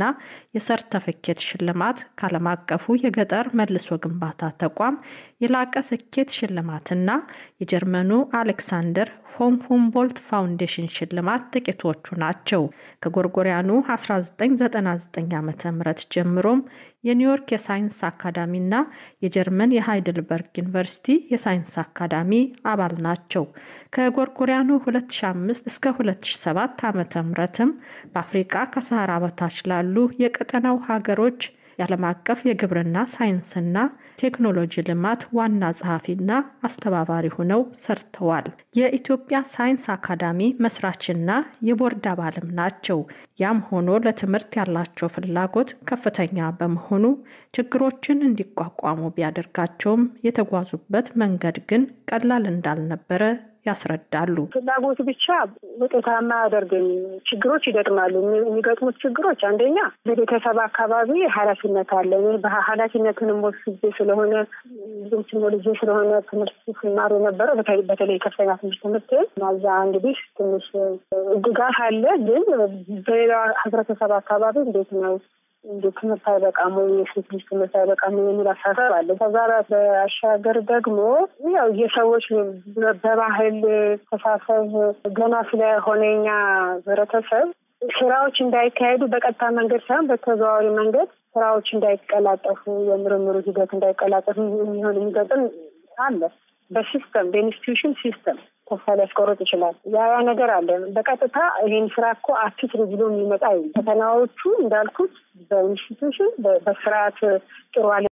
የሰርተፊኬት ሽልማት፣ ከዓለም አቀፉ የገጠር መልሶ ግንባታ ተቋም የላቀ ስኬት ሽልማትና የጀርመኑ አሌክሳንደር ፎን ሁምቦልት ፋውንዴሽን ሽልማት ጥቂቶቹ ናቸው። ከጎርጎሪያኑ 1999 ዓ.ም ጀምሮም የኒውዮርክ የሳይንስ አካዳሚና የጀርመን የሃይድልበርግ ዩኒቨርሲቲ የሳይንስ አካዳሚ አባል ናቸው። ከጎርጎሪያኑ 2005 እስከ 2007 ዓ.ም በአፍሪካ ከሰሃራ በታች ላሉ የቀጠናው ሀገሮች የዓለም አቀፍ የግብርና ሳይንስና ቴክኖሎጂ ልማት ዋና ጸሐፊና አስተባባሪ ሆነው ሰርተዋል። የኢትዮጵያ ሳይንስ አካዳሚ መስራችና የቦርድ አባልም ናቸው። ያም ሆኖ ለትምህርት ያላቸው ፍላጎት ከፍተኛ በመሆኑ ችግሮችን እንዲቋቋሙ ቢያደርጋቸውም የተጓዙበት መንገድ ግን ቀላል እንዳልነበረ ያስረዳሉ። ፍላጎት ብቻ ውጤታማ ያደርግን ችግሮች ይገጥማሉ። የሚገጥሙት ችግሮች አንደኛ በቤተሰብ አካባቢ ኃላፊነት አለ። በኃላፊነትንም ወስጄ ስለሆነ ልጅ ስለሆነ ትምህርት ሲማሩ ነበረ በተለይ ከፍተኛ ትምህርት ማዛ እንግዲህ ትንሽ ድጋፍ አለ። ግን በሌላ ህብረተሰብ አካባቢ እንዴት ነው ትምህርት አይበቃም ወይ የሴት ልጅ ትምህርት አይበቃም የሚል አሳሰብ አለ። ከዛ በአሻገር ደግሞ ያው የሰዎች በባህል ተሳሰብ ገና ስለሆነ የኛ ህብረተሰብ ስራዎች እንዳይካሄዱ በቀጥታ መንገድ ሳይሆን በተዘዋዋሪ መንገድ ስራዎች እንዳይቀላጠፉ የምርምሩ ሂደት እንዳይቀላጠፉ የሚሆን የሚገጥም አለ። በሲስተም በኢንስቲትዩሽን ሲስተም ተስፋ ሊያስቆርጥ ይችላል። ያ ነገር አለ። በቀጥታ ይሄን ስራ እኮ አትስሩ ብሎ የሚመጣ ፈተናዎቹ እንዳልኩት በኢንስቲትዩሽን በስርዓት ጥሩ